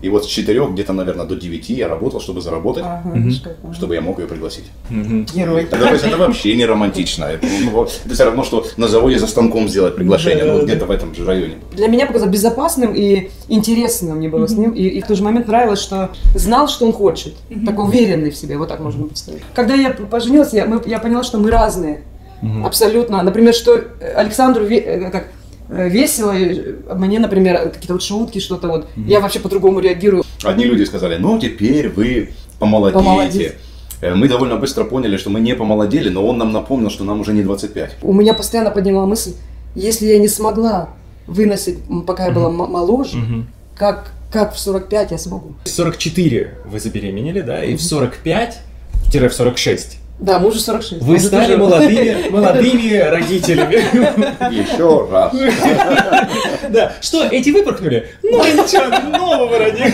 И вот с 4 где-то, наверное, до 9 я работал, чтобы заработать, чтобы я мог ее пригласить. Герой. Это вообще не романтично. Это все равно, что на заводе за станком сделать приглашение, ну, где-то в этом же районе. Для меня показалось безопасным и интересным мне было с ним. И в тот же момент нравилось, что знал, что он хочет. Такой уверенный в себе, вот так можно представить. Когда я поженилась, я поняла, что мы разные. Абсолютно. Например, что Александру весело, мне, например, какие-то вот шутки, что-то вот. Я вообще по-другому реагирую. Одни люди сказали, ну теперь вы помолодеете. Мы довольно быстро поняли, что мы не помолодели, но он нам напомнил, что нам уже не 25. У меня постоянно подняла мысль, если я не смогла выносить, пока я была моложе, как в 45 я смогу. В 44 вы забеременели, да, и в 45-46. Да, мужу 46. Вы стали молодыми родителями. Еще раз. Да, что, эти выпорхнули? Ну и ничего, нового родили.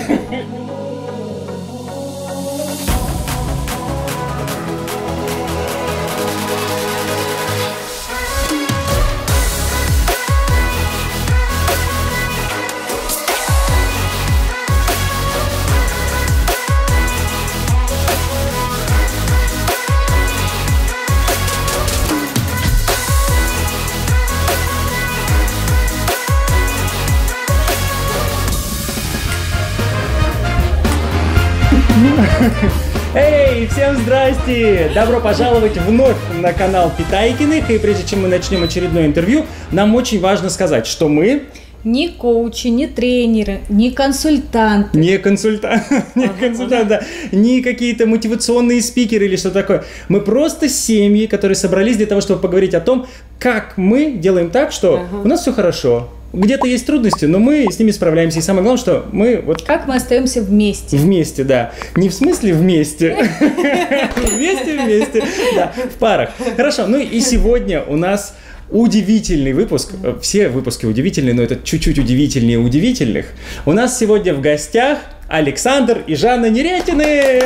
Эй, всем здрасте! Добро пожаловать вновь на канал Питайкиных. И прежде чем мы начнем очередное интервью, нам очень важно сказать, что мы... Не коучи, не тренеры, не консультанты. Не консультанты, да. Не какие-то мотивационные спикеры или что такое. Мы просто семьи, которые собрались для того, чтобы поговорить о том, как мы делаем так, что у нас все хорошо. Где-то есть трудности, но мы с ними справляемся. И самое главное, что мы вот... Как мы остаемся вместе. Вместе, да. Не в смысле вместе. Вместе, да. В парах. Хорошо, ну и сегодня у нас удивительный выпуск. Все выпуски удивительные, но это чуть-чуть удивительнее удивительных. У нас сегодня в гостях Александр и Жанна Неретины.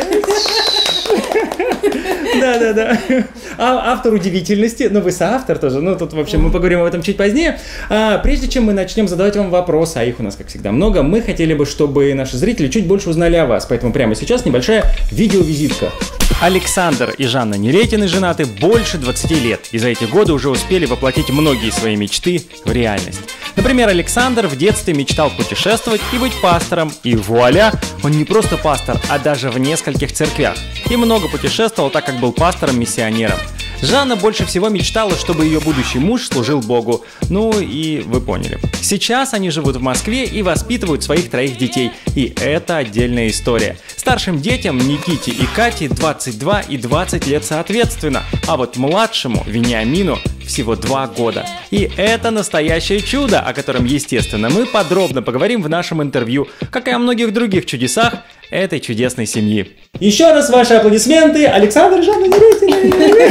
Да. Автор удивительности, но вы соавтор тоже, ну тут, в общем, мы поговорим об этом чуть позднее. Прежде чем мы начнем задавать вам вопросы, а их у нас, как всегда, много, мы хотели бы, чтобы наши зрители чуть больше узнали о вас, поэтому прямо сейчас небольшая видеовизитка. Александр и Жанна Неретины женаты больше 20 лет, и за эти годы уже успели воплотить многие свои мечты в реальность. Например, Александр в детстве мечтал путешествовать и быть пастором, и вуаля, он не просто пастор, а даже в нескольких церквях. И много путешествовал, так как был пастором-миссионером. Жанна больше всего мечтала, чтобы ее будущий муж служил Богу. Ну и вы поняли. Сейчас они живут в Москве и воспитывают своих 3 детей. И это отдельная история. Старшим детям, Никите и Кате, 22 и 20 лет соответственно. А вот младшему, Вениамину, всего 2 года. И это настоящее чудо, о котором, естественно, мы подробно поговорим в нашем интервью, как и о многих других чудесах этой чудесной семьи. Еще раз ваши аплодисменты, Александр и Жанна Неретины.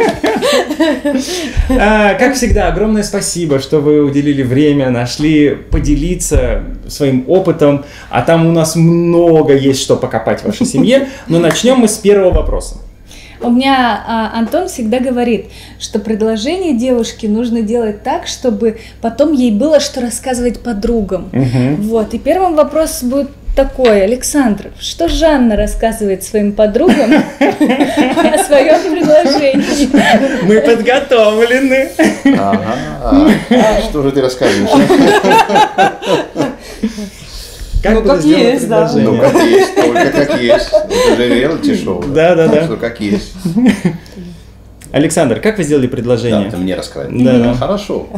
Как всегда, огромное спасибо, что вы уделили время, нашли поделиться своим опытом, а там у нас много есть что покопать в вашей семье. Но начнем мы с первого вопроса. У меня Антон всегда говорит, что предложение девушке нужно делать так, чтобы потом ей было что рассказывать подругам. Вот. И первым вопрос будет такой: Александр, что Жанна рассказывает своим подругам о своем предложении? Мы подготовлены. Что же ты рассказываешь? Как есть, да. Ну как есть, только как есть. Это же реалити-шоу. Да. Что как есть. Александр, как вы сделали предложение? Да, ты мне рассказывай. Да. Хорошо.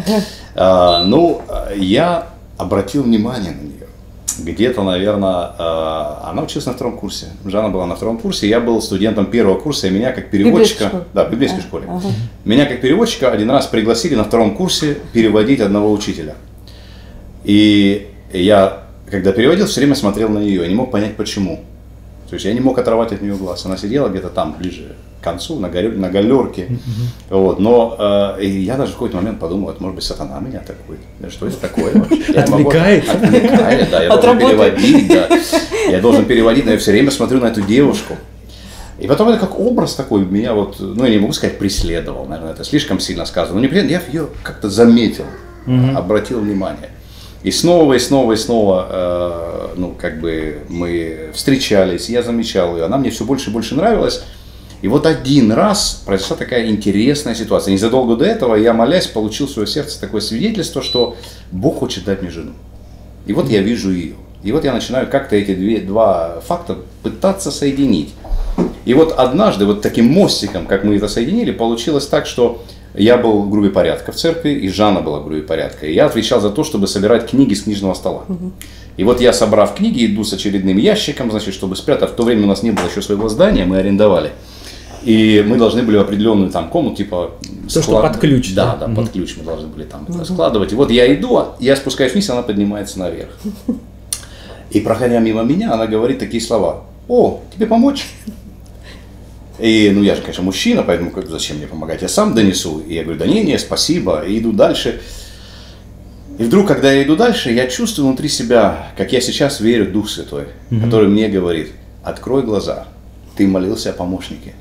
Я обратил внимание на нее. Где-то, наверное, она училась на 2 курсе. Жанна была на 2 курсе. Я был студентом 1 курса, и меня как переводчика... Да, в библейской школе. Меня как переводчика один раз пригласили на 2 курсе переводить одного учителя. И я, когда переводил, все время смотрел на нее, и не мог понять, почему. То есть я не мог оторвать от нее глаз. Она сидела где-то там, ближе к концу, на галерке. Вот. Но я даже в какой-то момент подумал, это может быть сатана меня атакует. Что это такое вообще? Отвлекает. Отвлекает, да. Я должен переводить, да. Я должен переводить, но я все время смотрю на эту девушку. И потом это как образ такой меня вот, ну я не могу сказать преследовал, наверное, это слишком сильно сказано. Но не преследовал, я ее как-то заметил, обратил внимание. И снова, ну, как бы мы встречались, я замечал ее, она мне все больше и больше нравилась. И вот один раз произошла такая интересная ситуация. Незадолго до этого я, молясь, получил в свое сердце такое свидетельство, что Бог хочет дать мне жену. И вот я вижу ее. И вот я начинаю как-то эти два факта пытаться соединить. И вот однажды, вот таким мостиком, как мы это соединили, получилось так, что я был в группе порядка в церкви, и Жанна была в группе порядка. И я отвечал за то, чтобы собирать книги с книжного стола. И вот я, собрав книги, иду с очередным ящиком, значит, чтобы спрятать. В то время у нас не было еще своего здания, мы арендовали. И мы должны были в определенную там комнату, типа... То, что под ключ. Да, под ключ мы должны были там это складывать. И вот я иду, я спускаюсь вниз, она поднимается наверх. И проходя мимо меня, она говорит такие слова: «О, тебе помочь?» И, ну, я же, конечно, мужчина, поэтому зачем мне помогать, я сам донесу. И я говорю: да не, спасибо, и иду дальше. И вдруг, когда я иду дальше, я чувствую внутри себя, как я сейчас верю в Дух Святой, который мне говорит: открой глаза, ты молился о помощнике.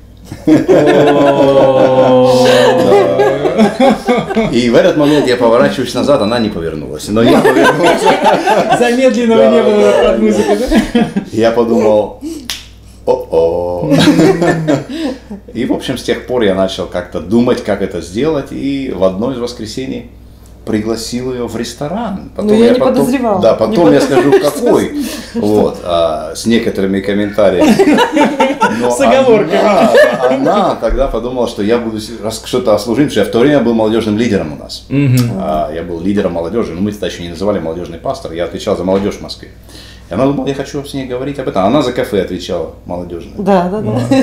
И в этот момент я поворачиваюсь назад, она не повернулась, но я повернулся. Замедленного не было под музыку, да? Я подумал: о-о. И, в общем, с тех пор я начал как-то думать, как это сделать, и в одно из воскресений пригласил ее в ресторан. Потом я не подозревал. Да, потом я скажу, какой. Вот, с некоторыми комментариями. Но с оговорками. Она тогда подумала, что я буду что-то служить, потому что я в то время был молодежным лидером у нас. Я был лидером молодежи, но мы тогда еще не называли молодежный пастор, я отвечал за молодежь в Москве. И она думала, я хочу с ней говорить об этом. Она за кафе отвечала, молодежная. Да.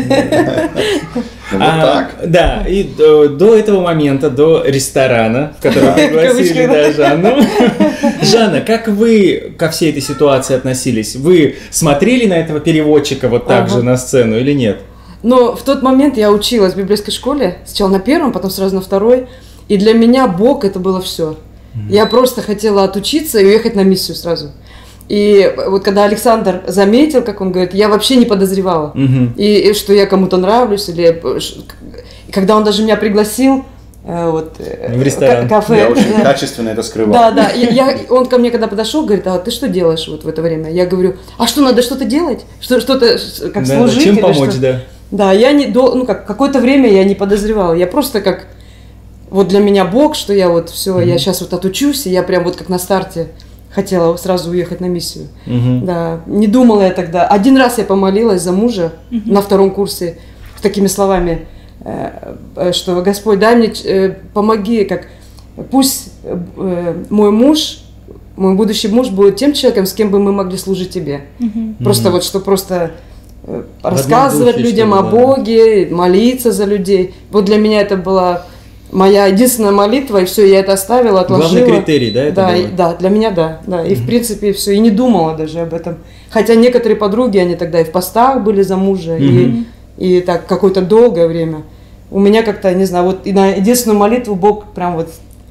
Вот так. Да, и до этого момента, до ресторана, в который пригласили Жанну. Жанна, как вы ко всей этой ситуации относились? Вы смотрели на этого переводчика вот так же на сцену или нет? Но в тот момент я училась в библейской школе, сначала на первом, потом сразу на второй. И для меня Бог это было все. Я просто хотела отучиться и уехать на миссию сразу. И вот когда Александр заметил, как он говорит, я вообще не подозревала, и что я кому-то нравлюсь, или когда он даже меня пригласил в ресторан. Кафе. Я очень качественно это скрывал. Да. Он ко мне когда подошел, говорит: а ты что делаешь вот в это время? Я говорю: а что, надо что-то делать? Что-то как служить? Чем помочь, да? Да, я не, какое-то время я не подозревала, я просто как, вот для меня Бог, что я вот все, я сейчас вот отучусь, и я прям вот как на старте хотела сразу уехать на миссию. Да, не думала я тогда. Один раз я помолилась за мужа на втором курсе с такими словами, что: Господь, дай мне, помоги, как пусть мой муж, мой будущий муж будет тем человеком, с кем бы мы могли служить тебе. Просто вот, что просто рассказывать людям о Боге, молиться за людей. Вот для меня это была моя единственная молитва, и все, я это оставила, отложила. Главный критерий, да, это было? Да, для меня да. И в принципе все, и не думала даже об этом. Хотя некоторые подруги, они тогда и в постах были за мужа, и так какое-то долгое время. У меня как-то, не знаю, вот и на единственную молитву Бог прям вот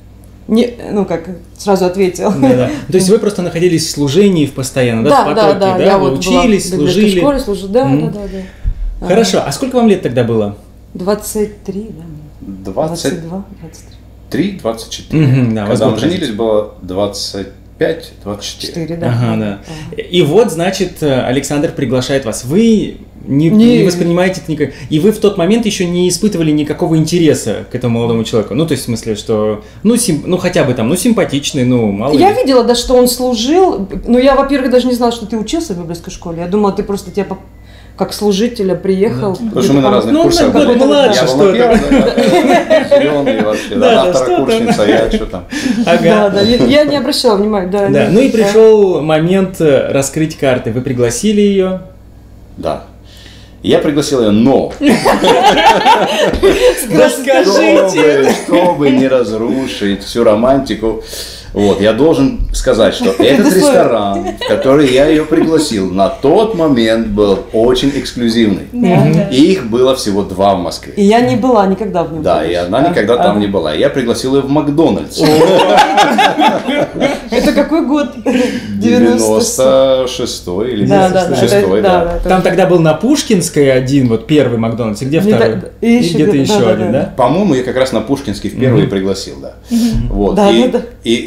сразу ответил. Да. То есть вы просто находились в служении постоянно, да? В потоке, да? Я вы вот учились, была в служили. школе, да. Хорошо, а сколько вам лет тогда было? 23, да. 22, 23, 24. Да, когда мы женились, было 25, 24. 4, да. Ага, да. И вот, значит, Александр приглашает вас. Вы не воспринимаете это никак. И вы в тот момент еще не испытывали никакого интереса к этому молодому человеку. Ну, то есть, в смысле, что, хотя бы там, симпатичный, мало ли. Я видела, да, что он служил. Но я, во-первых, даже не знала, что ты учился в библейской школе. Я думала, ты просто как служителя приехал. Потому что мы на разных курсах были. Младше, я был на первом, зеленый вообще, на второкурсница, я что там. Да, я не обращала внимания. Да, ну и пришел момент раскрыть карты. Вы пригласили ее? Да. Я пригласил ее, но... Расскажите! Чтобы не разрушить всю романтику, вот, я должен сказать, что этот ресторан, в который я ее пригласил, на тот момент был очень эксклюзивный. И их было всего 2 в Москве. И я не была никогда в нем. Да, и она никогда там не была. Я пригласил ее в Макдональдс. Это какой год? 96-й или 96-й, да. Там тогда был на Пушкинской один, вот первый Макдональдс, и где второй? И где-то еще один, да? По-моему, я как раз на Пушкинский в первый пригласил, да. Вот. И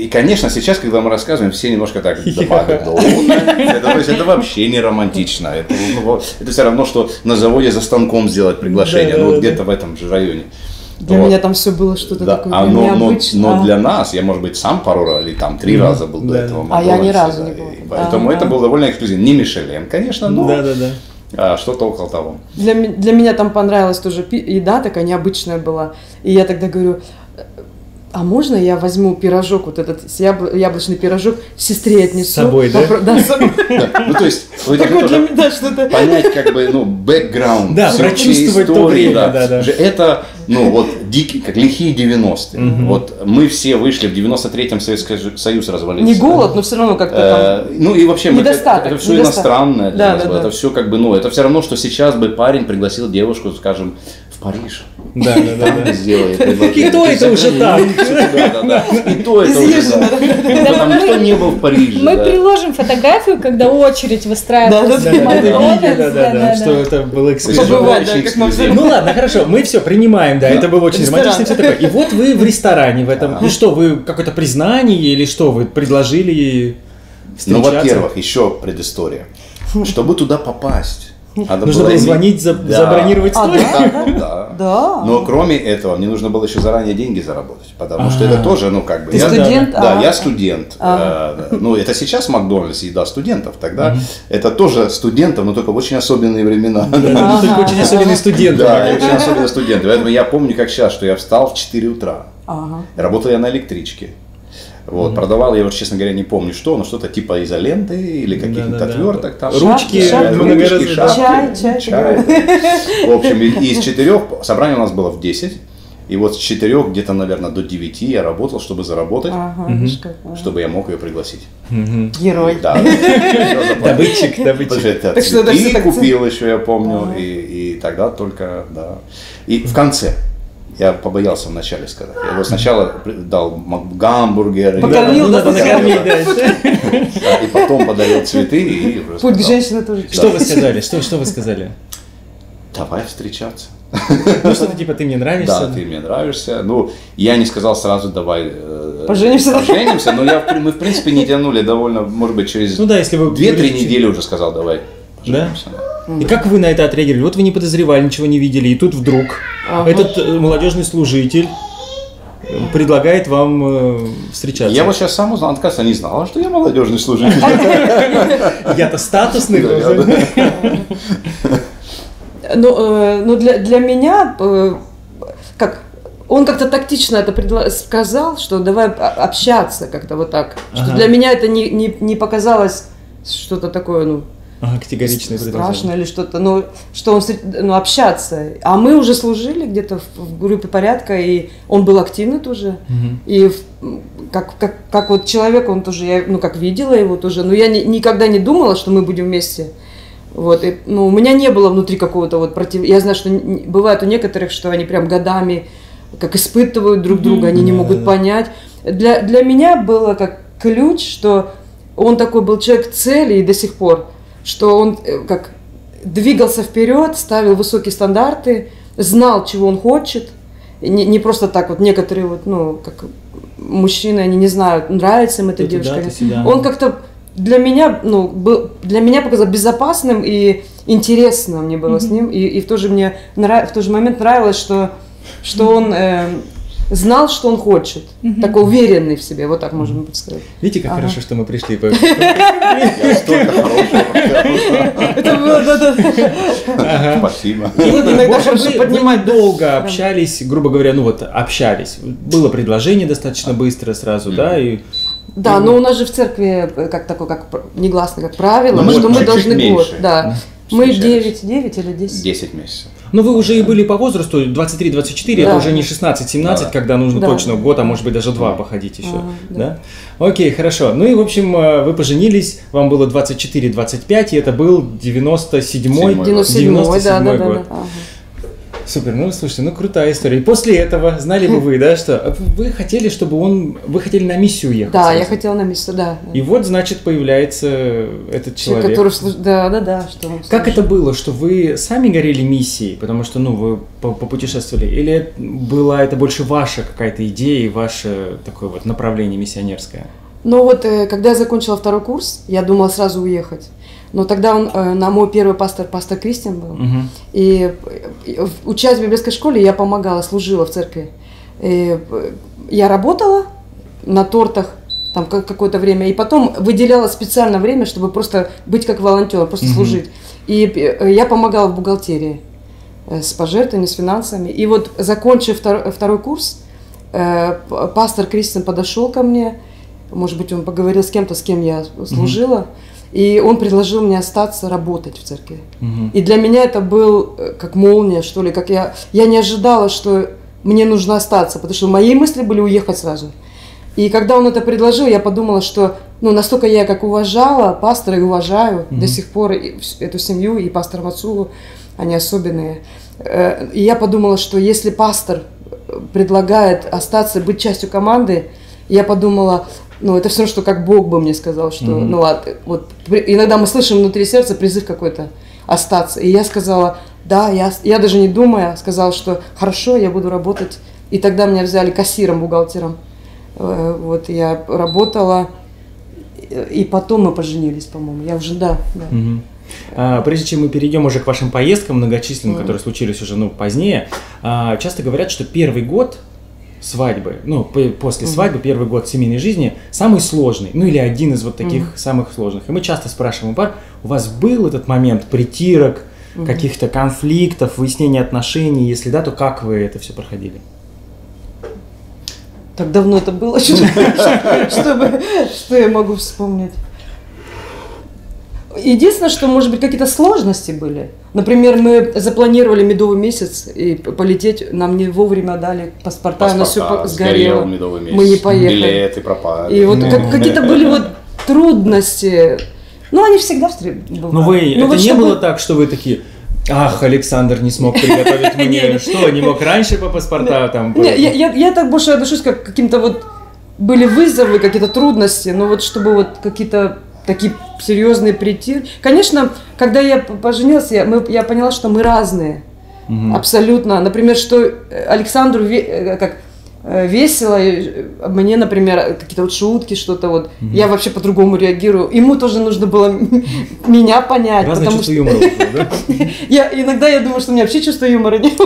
конечно, сейчас, когда мы рассказываем, все немножко так добавят. То есть это вообще не романтично. Это все равно, что на заводе за станком сделать приглашение, ну где-то в этом же районе. Для меня там все было что-то такое необычное. Но для нас, я, может быть, сам пару раз или там 3 раза был до этого. А я ни разу не был. Поэтому это был довольно эксклюзивно. Не Мишелен, конечно, но что-то около того. Для меня там понравилась тоже еда, такая необычная была. И я тогда говорю, а можно я возьму пирожок, вот этот яблочный пирожок, сестре отнесу? С собой, да? Да, с собой. Ну, то есть, вы должны тоже понять, как бы, ну, бэкграунд. Да, прочувствовать то время, да. Это, ну, вот, дикие, как лихие 90-е. Вот, мы все вышли, в 93-м Советский Союз развалился. Не голод, но все равно как-то там... Ну, и вообще, это все иностранное. Да. Это все, как бы, ну, это все равно, что сейчас бы парень пригласил девушку, скажем, в Париж. Да. Сделает. И то это уже так. Да. И то это уже так. Там никто не был в Париже. Мы приложим фотографию, когда очередь выстраивалась. Да, что это был эксклюзив. Ну ладно, хорошо, мы все принимаем, да, это было очень романтично, все такое. И вот вы в ресторане в этом. Ну что, вы какое-то признание или что, вы предложили ей встречаться? Ну, во-первых, еще предыстория. Чтобы туда попасть, нужно было звонить, забронировать столик. Да. Но кроме этого, мне нужно было еще заранее деньги заработать, потому что это тоже, ну как бы... Ты студент? Да, я студент. Ну, это сейчас Макдональдс, еда студентов, тогда это тоже студентов, но только в очень особенные времена. Да, только очень особенные студенты. Да, очень особенные студенты. Поэтому я помню, как сейчас, что я встал в 4 утра. Работал я на электричке. Вот, продавал я, вот, честно говоря, не помню что, но что-то типа изоленты или каких-то отверток. Там. Ручки, шапки, чай. В общем, из 4, собрание у нас было в 10, и вот с 4 где-то, наверное, до 9 я работал, чтобы заработать, чтобы я мог ее пригласить. Герой. Да. Добытчик. И купил еще, я помню, и тогда только, да. И в конце. Я побоялся вначале сказать. Я его сначала дал гамбургеры. Покормил, надо накормить, да. И потом подарил цветы и уже Путь к женщине тоже. Что вы сказали? Что вы сказали? Давай встречаться. Ну что-то типа ты мне нравишься. Да, ты мне нравишься. Ну, я не сказал сразу давай поженимся, но мы в принципе не тянули довольно, может быть, через 2-3 недели уже сказал давай. Да? И как вы на это отреагировали? Вот вы не подозревали, ничего не видели, и тут вдруг этот молодежный служитель предлагает вам встречаться. Я вот сейчас сам узнал, оказывается, не знала, что я молодежный служитель. Я-то статусный. Ну, для меня, как он как-то тактично это сказал, что давай общаться как-то вот так. Что для меня это не показалось что-то такое, ну, категоричное страшно или что-то, ну, что он общаться. А мы уже служили где-то в группе порядка, и он был активный тоже. И как вот человек, он тоже, я, ну, как видела его тоже, но я никогда не думала, что мы будем вместе. Вот, и, ну, у меня не было внутри какого-то вот я знаю, что бывает у некоторых, что они прям годами как испытывают друг друга, они не могут понять. Для меня было как ключ, что он такой был человек цели и до сих пор, что он как двигался вперед, ставил высокие стандарты, знал, чего он хочет, не просто так вот некоторые вот, ну, как мужчины, они не знают, нравится им эта девушка. Он как-то для меня показался безопасным и интересным мне было с ним, и в тот же момент нравилось, что он знал, что он хочет, такой уверенный в себе, вот так можно сказать. Видите, как хорошо, что мы пришли. Я столько хорошего. Это было, Спасибо. иногда хорошо поднимать. Вы долго общались, грубо говоря, ну вот общались. Было предложение достаточно быстро сразу, да, и... Да, но у нас же в церкви как негласно, как правило, что мы должны год. Да. Мы 9 или 10? 10 месяцев. Ну, вы уже и были по возрасту, 23-24, это уже не 16-17, когда нужно точно год, а может быть даже 2 походить еще. Да? Окей, хорошо. Ну и, в общем, вы поженились, вам было 24-25, и это был 97-й год. Супер, ну слушайте, ну крутая история. И после этого знали бы вы, да, что вы хотели, вы хотели на миссию ехать? Да, сразу. я хотела на миссию, да. И вот, значит, появляется этот человек. Который да, что он Как это было, что вы сами горели миссией, потому что, ну, вы попутешествовали, или была это больше ваша какая-то идея и ваше такое вот направление миссионерское? Ну вот, когда я закончила 2-й курс, я думала сразу уехать. Но тогда на мой первый пастор Кристиан был. И учась в библейской школе, я помогала, служила в церкви. И я работала на тортах там какое-то время, и потом выделяла специально время, чтобы просто быть как волонтер, просто служить. И я помогала в бухгалтерии с пожертвованиями, с финансами. И вот, закончив 2-й курс, пастор Кристиан подошел ко мне, может быть, он поговорил с кем-то, с кем я служила, и он предложил мне остаться работать в церкви. И для меня это был как молния, что ли, как я не ожидала, что мне нужно остаться, потому что мои мысли были уехать сразу. И когда он это предложил, я подумала, что настолько я как уважала пастора и уважаю до сих пор эту семью и пастора Мацулу, они особенные. И я подумала, что если пастор предлагает остаться, быть частью команды, я подумала, это все равно, что как Бог бы мне сказал, что, ладно, вот иногда мы слышим внутри сердца призыв какой-то остаться. И я сказала, да, я даже не думая, сказала, что хорошо, я буду работать. И тогда меня взяли кассиром, бухгалтером. Вот я работала, и потом мы поженились, по-моему. Я уже, да. Прежде чем мы перейдем уже к вашим поездкам многочисленным, которые случились уже позднее, часто говорят, что первый год свадьбы, после свадьбы, первый год семейной жизни самый сложный, или один из вот таких самых сложных. И мы часто спрашиваем у пар, у вас был этот момент притирок, каких-то конфликтов, выяснения отношений? Если да, то как вы это все проходили? Так давно это было, что я могу вспомнить. Единственное, что, может быть, какие-то сложности были. Например, мы запланировали медовый месяц и полететь, нам не вовремя дали паспорта, у нас все сгорело. Медовый месяц. Мы не поехали. Билеты пропали. И вот какие-то были трудности. Они всегда бывают. Это не было так, что вы такие... Ах, Александр не смог приготовить мне, что, не мог раньше по паспортам? Там? Я так больше отношусь, как каким-то были вызовы, какие-то трудности, но чтобы какие-то такие серьезные притирки. Конечно, когда я поженилась, я поняла, что мы разные, абсолютно. Например, что Александру весело, мне, например, какие-то шутки, что-то я вообще по-другому реагирую. Ему тоже нужно было меня понять. Разное чувство юмора, да? Иногда я думаю, что у меня вообще чувство юмора нет.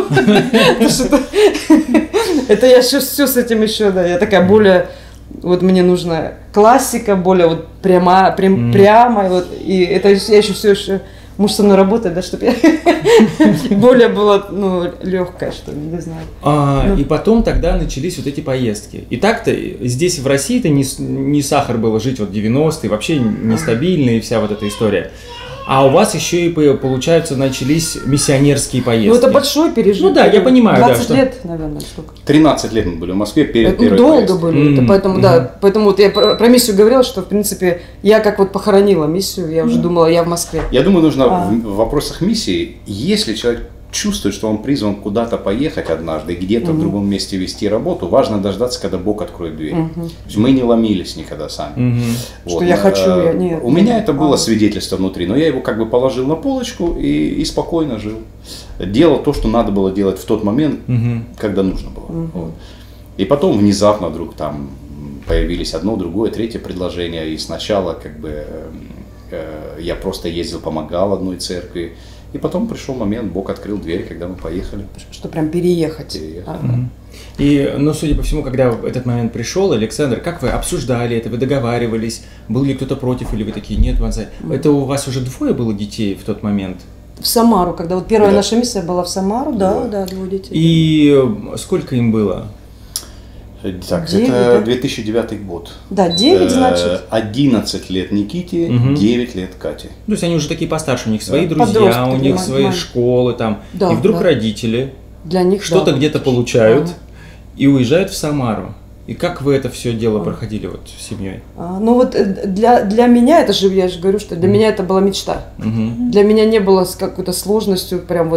Это я все с этим еще, да, я такая более, мне нужна классика, более прямая, и это я еще все еще... Муж со мной работает, да, чтобы я более была, легкая, что ли, не знаю. И потом тогда начались вот эти поездки. И так-то здесь в России-то не сахар было жить 90-е, вообще нестабильная и вся вот эта история. А у вас еще и, получается, начались миссионерские поездки. Это большой пережиток. Да, я понимаю. 20 лет, наверное, сколько. 13 лет мы были в Москве перед первой долго были, поэтому, поэтому я про миссию говорила, что, в принципе, я как похоронила миссию, я уже думала, я в Москве. Я думаю, нужно в вопросах миссии, если человек чувствует, что он призван куда-то поехать однажды, где-то в другом месте вести работу, важно дождаться, когда Бог откроет дверь. То есть мы не ломились никогда сами. Что я хочу, нет. У меня это было свидетельство внутри, но я его положил на полочку и спокойно жил. Делал то, что надо было делать в тот момент, когда нужно было. И потом внезапно вдруг там появились одно, другое, третье предложение, и сначала я просто ездил, помогал одной церкви. И потом пришел момент, Бог открыл дверь, когда мы поехали. Что прям переехать. И, судя по всему, когда этот момент пришел, Александр, как вы обсуждали это, вы договаривались, был ли кто-то против, или вы такие, нет, Ванзай, это у вас уже двое было детей в тот момент? В Самару, когда первая наша миссия была в Самару, да, 2 детей. И сколько им было? Так, 9, это 2009 год. Да, 9, значит. 11 лет Никите, 9 лет Кате. То есть они уже такие постарше, у них свои друзья, у них свои школы там. И вдруг родители для них что-то где-то получают и уезжают в Самару. И как вы это все дело проходили с семьей? Для меня, я же говорю, что для меня это была мечта. Для меня не было с какой-то сложностью прям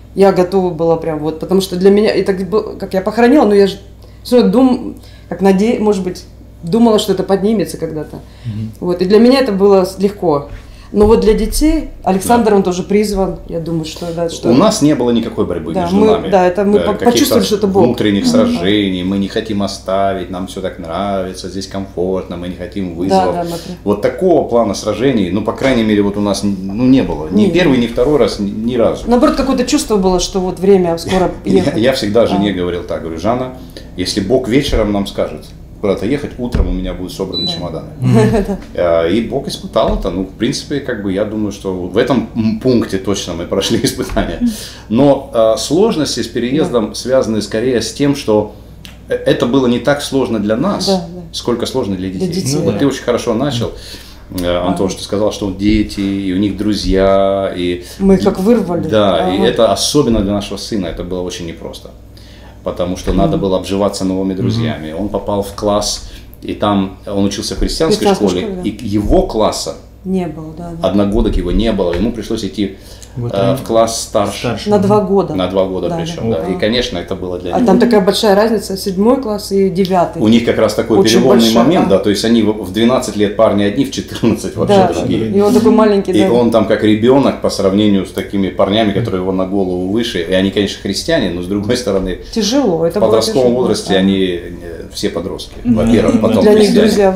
я готова была прям вот, потому что для меня, и так, как я похоронила, но я же может быть, думала, что это поднимется когда-то. Вот, и для меня это было легко. Но вот для детей, Александр, он тоже призван, я думаю, что... Да, что... У нас не было никакой борьбы между нами. Да, это мы почувствовали, что это Бог. Внутренних сражений, мы не хотим оставить, нам все так нравится, здесь комфортно, мы не хотим вызовов. Вот такого плана сражений, ну, по крайней мере, вот у нас не было. Ни первый, ни второй раз, ни разу. Наоборот, какое-то чувство было, что вот время скоро ехать. Я всегда жене говорил так, говорю, Жанна, если Бог вечером нам скажет, куда-то ехать, утром у меня будут собраны чемоданы. И Бог испытал это. Ну, в принципе, как бы я думаю, что в этом пункте точно мы прошли испытания. Но сложности с переездом связаны скорее с тем, что это было не так сложно для нас, сколько сложно для детей. Ну, вот ты очень хорошо начал. Антон, что сказал, что дети, и у них друзья. И, мы их как вырвали. Да, и это особенно для нашего сына, это было очень непросто. Потому что надо было обживаться новыми друзьями. Он попал в класс, и там он учился в христианской школе, и его класса не было, одногодок его не было, ему пришлось идти в класс старше. На 2 года. На 2 года причем, да. И, конечно, это было для него. А там такая большая разница, 7 класс и 9. У них как раз такой очень переломный большой, момент, да, то есть они в 12 лет парни одни, в 14 вообще другие. И он такой маленький, и он там как ребенок по сравнению с такими парнями, которые его на голову выше, и они, конечно, христиане, но с другой стороны, тяжело, это в подростковом возрасте они все подростки, во-первых, потом для них друзья.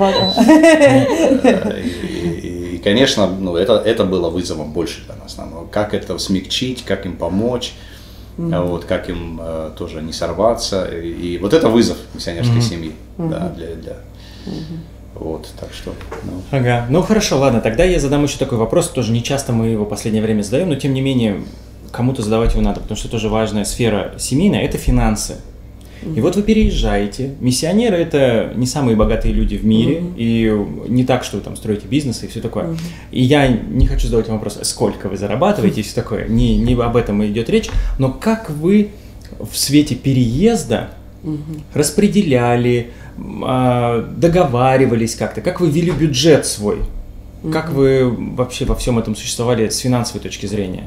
И, конечно, ну, это было вызовом больше для нас. Как это смягчить, как им помочь, вот, как им тоже не сорваться. И вот это вызов миссионерской семьи. Да, вот, так что. Ага, ну хорошо, ладно, тогда я задам еще такой вопрос, тоже не часто мы его в последнее время задаем, но тем не менее кому-то задавать его надо, потому что тоже важная сфера семейная – это финансы. И вот вы переезжаете. Миссионеры – это не самые богатые люди в мире, и не так, что вы там строите бизнес и все такое. И я не хочу задавать вам вопрос, сколько вы зарабатываете и все такое, не об этом идет речь, но как вы в свете переезда распределяли, договаривались как-то, как вы вели бюджет свой, как вы вообще во всем этом существовали с финансовой точки зрения?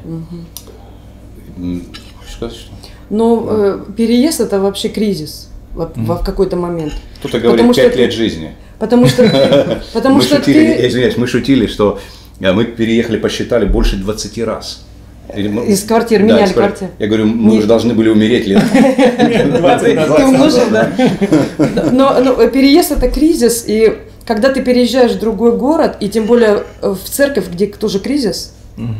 Что? Но переезд – это вообще кризис в какой-то момент. Кто-то говорит 5 лет жизни. Потому что извиняюсь, мы шутили, что мы переехали, посчитали, больше 20 раз. Из квартир, меняли квартиру. Я говорю, мы уже должны были умереть лет 20 назад. Ты умножил, да. Но переезд – это кризис, и когда ты переезжаешь в другой город, и тем более в церковь, где тоже кризис,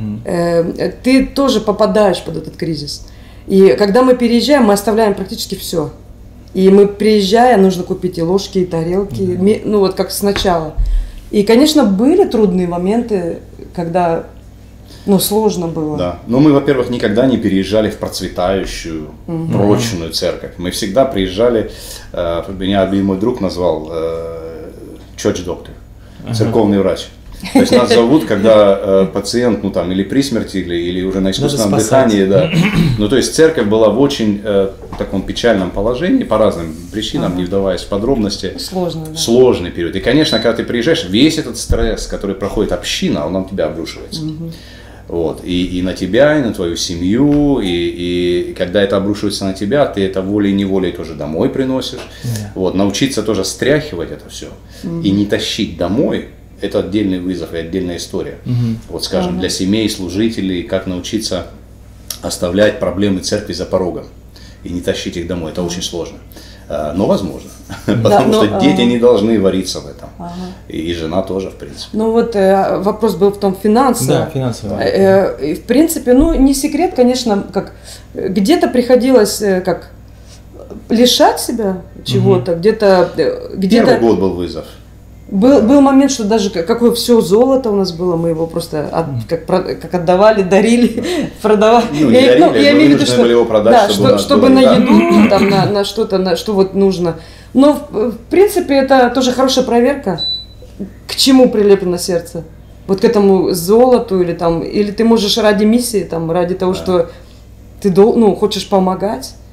ты тоже попадаешь под этот кризис. И когда мы переезжаем, мы оставляем практически все. И мы, приезжая, нужно купить и ложки, и тарелки, ну вот как сначала. И, конечно, были трудные моменты, когда, сложно было. Да, но мы, во-первых, никогда не переезжали в процветающую, прочную церковь. Мы всегда приезжали, меня мой друг назвал church doctor, церковный врач. То есть нас зовут, когда пациент, или при смерти, или уже на искусственном дыхании, да. Ну, то есть церковь была в очень таком печальном положении, по разным причинам, не вдаваясь в подробности. Сложный период. И, конечно, когда ты приезжаешь, весь этот стресс, который проходит община, он на тебя обрушивается. Вот. И на тебя, и на твою семью, и когда это обрушивается на тебя, ты это волей-неволей тоже домой приносишь. Вот. Научиться тоже стряхивать это все и не тащить домой. Это отдельный вызов и отдельная история. Вот, скажем, для семей, служителей, как научиться оставлять проблемы церкви за порогом и не тащить их домой. Это очень сложно. Но возможно. Потому что дети не должны вариться в этом. И жена тоже, в принципе. Ну вот вопрос был в том финансово. Да, финансово. В принципе, не секрет, конечно, как где-то приходилось как лишать себя чего-то, где-то. Первый год был вызов. Был момент, что даже какое все золото у нас было, мы его просто как отдавали, дарили, продавали. Я имею в виду, что его продать, чтобы на еду, там, на что-то, что вот нужно. Но в принципе это тоже хорошая проверка, к чему прилеплено сердце. Вот к этому золоту или ты можешь ради миссии, ради того, что ты хочешь помогать.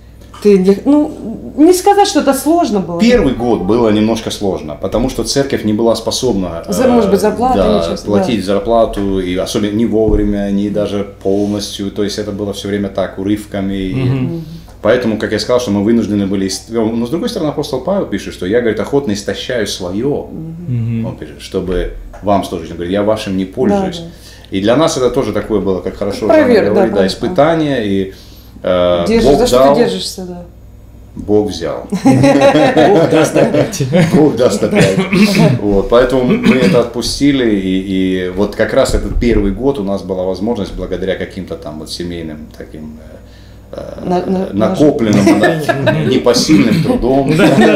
не сказать, что это сложно было. Первый год было немножко сложно, потому что церковь не была способна может быть, зарплату платить зарплату, и особенно не вовремя, не даже полностью. То есть это было все время так, урывками. Поэтому, как я сказал, что мы вынуждены были... Но с другой стороны, апостол Павел пишет, что я, говорит, охотно истощаю свое. Он пишет, чтобы вам служить. Он говорит, я вашим не пользуюсь. Да. И для нас это тоже такое было, как хорошо говорит, испытание. И Бог за что ты держишься, да. Бог взял. Бог даст опять. Бог даст опять. Вот, поэтому мы это отпустили, и вот как раз этот первый год у нас была возможность, благодаря каким-то там вот семейным таким накопленным, непосильным трудом.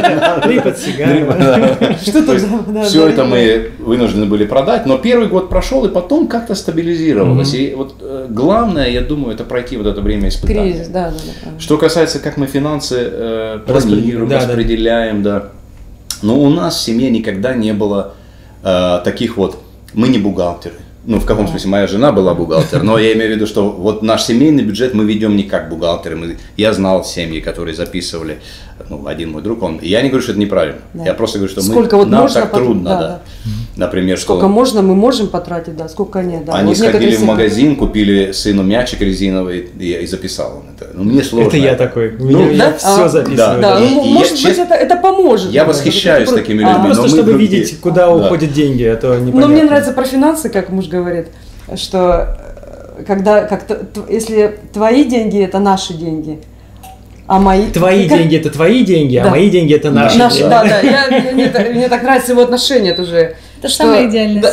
Все это мы вынуждены были продать, но первый год прошел, и потом как-то стабилизировалось. И вот главное, я думаю, это пройти вот это время испытания. Что касается, как мы финансы планируем, распределяем, но у нас в семье никогда не было таких вот, мы не бухгалтеры. Ну, в каком смысле, моя жена была бухгалтер, но я имею в виду, что вот наш семейный бюджет мы ведем не как бухгалтеры. Я знал семьи, которые записывали, один мой друг, я не говорю, что это неправильно, я просто говорю, что нам так трудно, Например, сколько можно, мы можем потратить, сколько нет. Они сходили в магазин, купили сыну мячик резиновый, и записал он это. Мне сложно. Это я такой, я все записываю. Может быть, это поможет. Я восхищаюсь такими людьми. Просто чтобы видеть, куда уходят деньги, а то непонятно. Но мне нравится про финансы, как муж говорит, что если твои деньги это наши деньги, а мои... Твои деньги это твои деньги, а мои деньги это наши. Да. Мне так нравится его отношение тоже. Это самая идеальная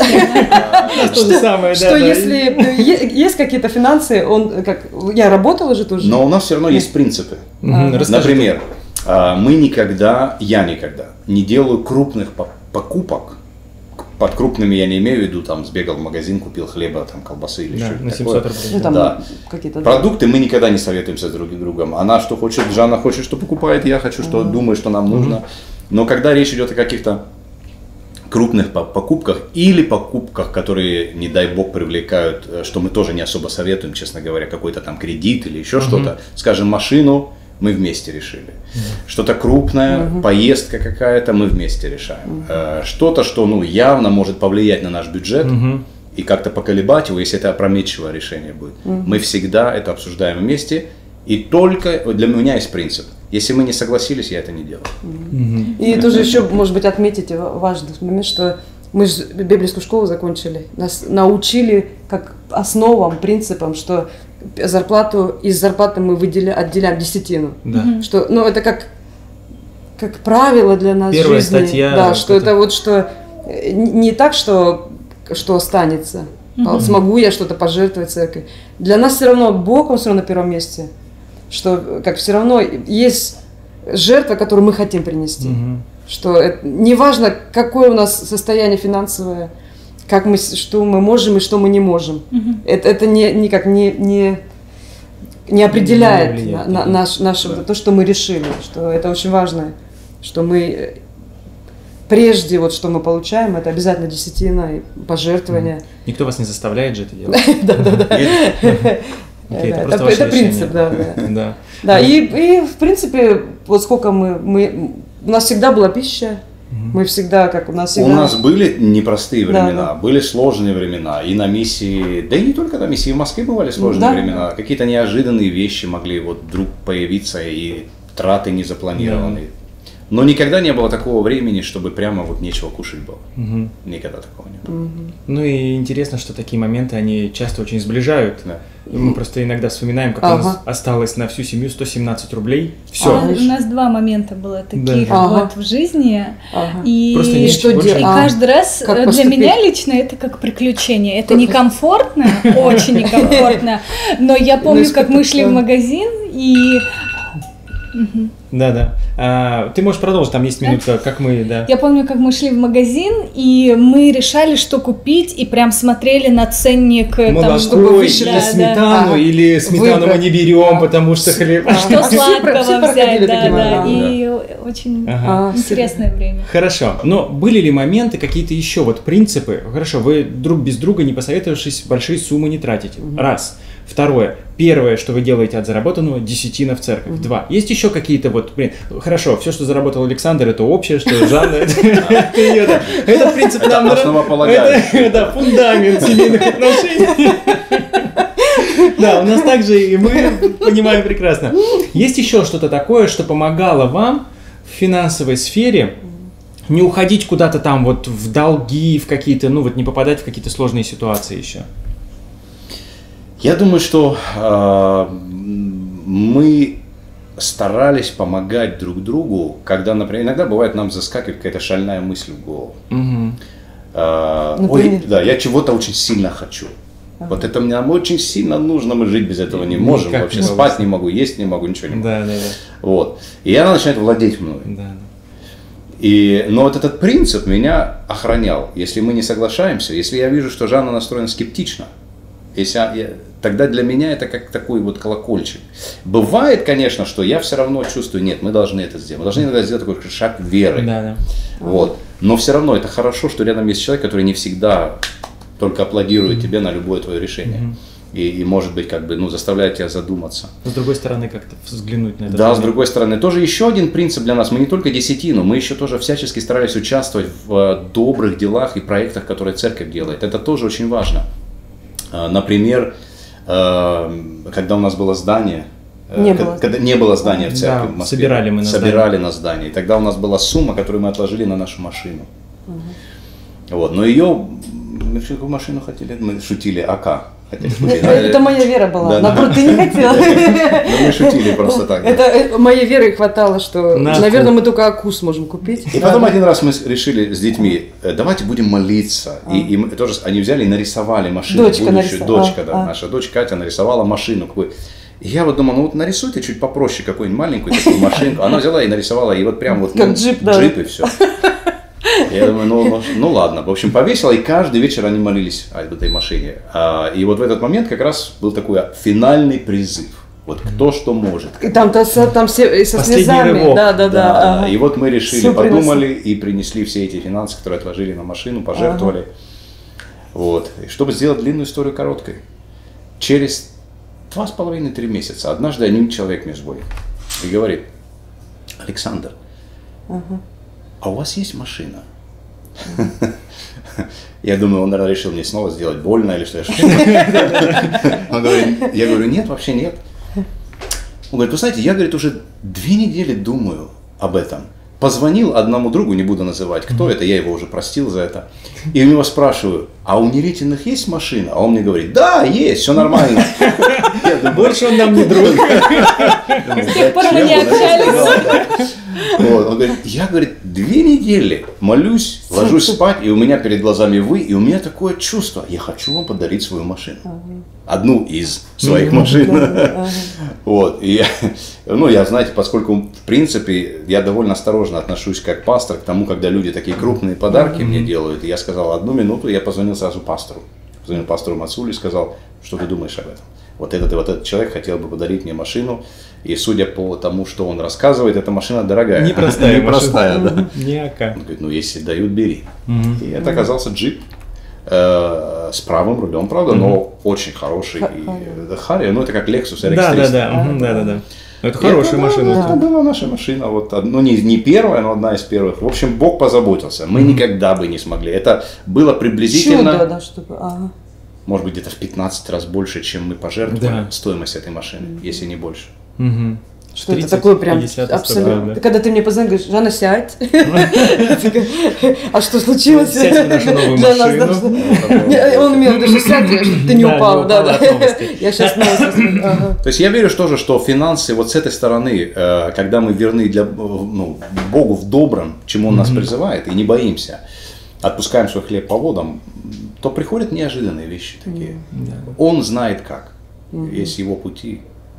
схема. Что если есть какие-то финансы, я работала же тоже. Но у нас все равно есть принципы. Например, я никогда не делаю крупных покупок. Под крупными я не имею в виду, сбегал в магазин, купил хлеба, колбасы или что-то на 700 рублей. Продукты мы никогда не советуемся друг с другом. Она что хочет, Жанна хочет, что покупает, я хочу, что думаю, что нам нужно. Но когда речь идет о каких-то крупных покупках или покупках, которые, не дай бог, привлекают, что мы тоже не особо советуем, честно говоря, какой-то кредит или еще что-то, скажем, машину, мы вместе решили. Что-то крупное, поездка какая-то, мы вместе решаем. Что-то, что явно может повлиять на наш бюджет и как-то поколебать его, если это опрометчивое решение будет. Мы всегда это обсуждаем вместе, и только для меня есть принцип. Если мы не согласились, я это не делаю. И тоже еще, может быть, отметить важный момент, что мы же библейскую школу закончили, нас научили как основам, принципам, что из зарплаты мы отделяем десятину. Что, это как правило для нас Первая жизни. Статья. Да, что это вот что не так, что останется. Смогу я что-то пожертвовать церкви. Для нас все равно Бог, Он все равно на первом месте. Что все равно есть жертва, которую мы хотим принести. Что неважно, какое у нас состояние финансовое, что мы можем и что мы не можем. Это никак не определяет то, что мы решили. Что это очень важно. Что мы прежде, что мы получаем, это обязательно десятина и пожертвования. Никто вас не заставляет же это делать. Да. Это принцип, да. Да, и в принципе, сколько у нас всегда была пища, мы всегда, у нас всегда... У нас были непростые времена, были сложные времена, и на миссии, да и не только на миссии, в Москве бывали сложные времена, какие-то неожиданные вещи могли вдруг появиться, и траты незапланированные. Но никогда не было такого времени, чтобы прямо нечего кушать было. Никогда такого не было. Ну и интересно, что такие моменты, они часто очень сближают. Да. И мы просто иногда вспоминаем, как у нас осталось на всю семью 117 рублей. Все. У нас два момента было таких в жизни. И что делать? И каждый раз для меня лично это как приключение. Это некомфортно, очень некомфортно. Но я помню, как мы шли в магазин и... Да. Ты можешь продолжить, там есть минутка, как мы, Я помню, как мы шли в магазин, и мы решали, что купить, и прям смотрели на ценник. Молоко, чтобы или сметану, или сметану мы не берем, потому что хлеб. Что сладкого взять, и очень интересное время. Хорошо, но были ли моменты, какие-то еще принципы? Хорошо, вы друг без друга, не посоветовавшись, большие суммы не тратите. Раз. Второе. Первое, что вы делаете от заработанного, десятина в церковь. 2. Есть еще какие-то вот, хорошо, все, что заработал Александр, это общее, что Жанна, это принцип нам... Это фундамент семейных отношений. Да, у нас также, и мы понимаем прекрасно. Есть еще что-то такое, что помогало вам в финансовой сфере не уходить куда-то там вот в долги, в какие-то, ну вот не попадать в какие-то сложные ситуации еще? Я думаю, что мы старались помогать друг другу, когда, например, иногда бывает, нам заскакивает какая-то шальная мысль в голову. Ой, да, я чего-то очень сильно хочу. Вот это мне очень сильно нужно, мы жить без этого не можем, никак вообще спать не могу, есть не могу, ничего не могу. Да. Вот. И она начинает владеть мной. Но вот этот принцип меня охранял. Если мы не соглашаемся, если я вижу, что Жанна настроена скептично, тогда для меня это как такой вот колокольчик. Бывает, конечно, что я все равно чувствую, нет, мы должны это сделать. Мы должны иногда сделать такой шаг веры. Вот. Но все равно это хорошо, что рядом есть человек, который не всегда только аплодирует тебе на любое твое решение. И может быть, как бы, заставляет тебя задуматься. С другой стороны, как-то взглянуть на это. Да, с другой стороны. Тоже еще один принцип для нас. Мы не только десятину, мы еще тоже всячески старались участвовать в добрых делах и проектах, которые церковь делает. Это тоже очень важно. Например, когда у нас было здание, когда не было здания в церкви в Москве, собирали на здание. И тогда у нас была сумма, которую мы отложили на нашу машину. Вот. Но ее, мы какую машину хотели? Мы шутили, АК. Это моя вера была. Наоборот, ты не хотела. Мы шутили просто так. Это моей веры хватало, что, наверное, мы только АКУ сможем купить. И потом один раз мы решили с детьми, давайте будем молиться. И тоже они взяли и нарисовали машину. Дочка, наша дочь Катя нарисовала машину. И я вот думал, нарисуйте чуть попроще какую-нибудь маленькую такую машинку. Она взяла и нарисовала, и вот прям вот джип и все. Я думаю, ну ладно. В общем, повесила, и каждый вечер они молились об этой машине. И вот в этот момент как раз был такой финальный призыв. Вот кто что может. И там все со слезами. Да. И вот мы решили, подумали и принесли все эти финансы, которые отложили на машину, пожертвовали. Вот. И чтобы сделать длинную историю короткой, через 2,5-3 месяца однажды один человек мне звонит и говорит: Александр, а у вас есть машина? Я думаю, он, наверное, решил мне снова сделать больно или что. Я говорю, нет, вообще нет. Он говорит, вы знаете, я, говорит, уже 2 недели думаю об этом. Позвонил одному другу, не буду называть, кто это, я его уже простил за это. И у него спрашиваю, а у Неретиных есть машина? А он мне говорит, да, есть, все нормально. Больше он нам не друг. С тех пор мы не общались. Он говорит, я, говорит, 2 недели молюсь, ложусь спать, и у меня перед глазами вы, и у меня такое чувство, я хочу вам подарить свою машину. Одну из своих машин. Вот. И я, знаете, поскольку, в принципе, я довольно осторожно отношусь как пастор к тому, когда люди такие крупные подарки мне делают. И я сказал, 1 минуту, я позвонил сразу пастору. Позвонил пастору Мацуле и сказал, что ты думаешь об этом? Вот этот человек хотел бы подарить мне машину. И судя по тому, что он рассказывает, эта машина дорогая. Непростая, да. Не АК. Он говорит, если дают, бери. И это оказался джип с правым рулем, правда, но очень хороший. Харри, это как Lexus RX 300. Да. Это хорошая машина. Это была наша машина. Не первая, но одна из первых. В общем, Бог позаботился. Мы никогда бы не смогли. Это было приблизительно... Может быть, где-то в 15 раз больше, чем мы пожертвовали стоимость этой машины, если не больше. Что это такое прям абсолютно. Когда ты мне позвонил, говоришь, Жанна, сядь. А что случилось? Сядь в нашу новую машину. Он имел в виду, что сядь, чтобы ты не упал. Я сейчас снова. То есть я верю тоже, что финансы вот с этой стороны, когда мы верны Богу в добром, чему Он нас призывает, и не боимся, отпускаем свой хлеб по водам, то приходят неожиданные вещи такие. Он знает как. Есть его пути.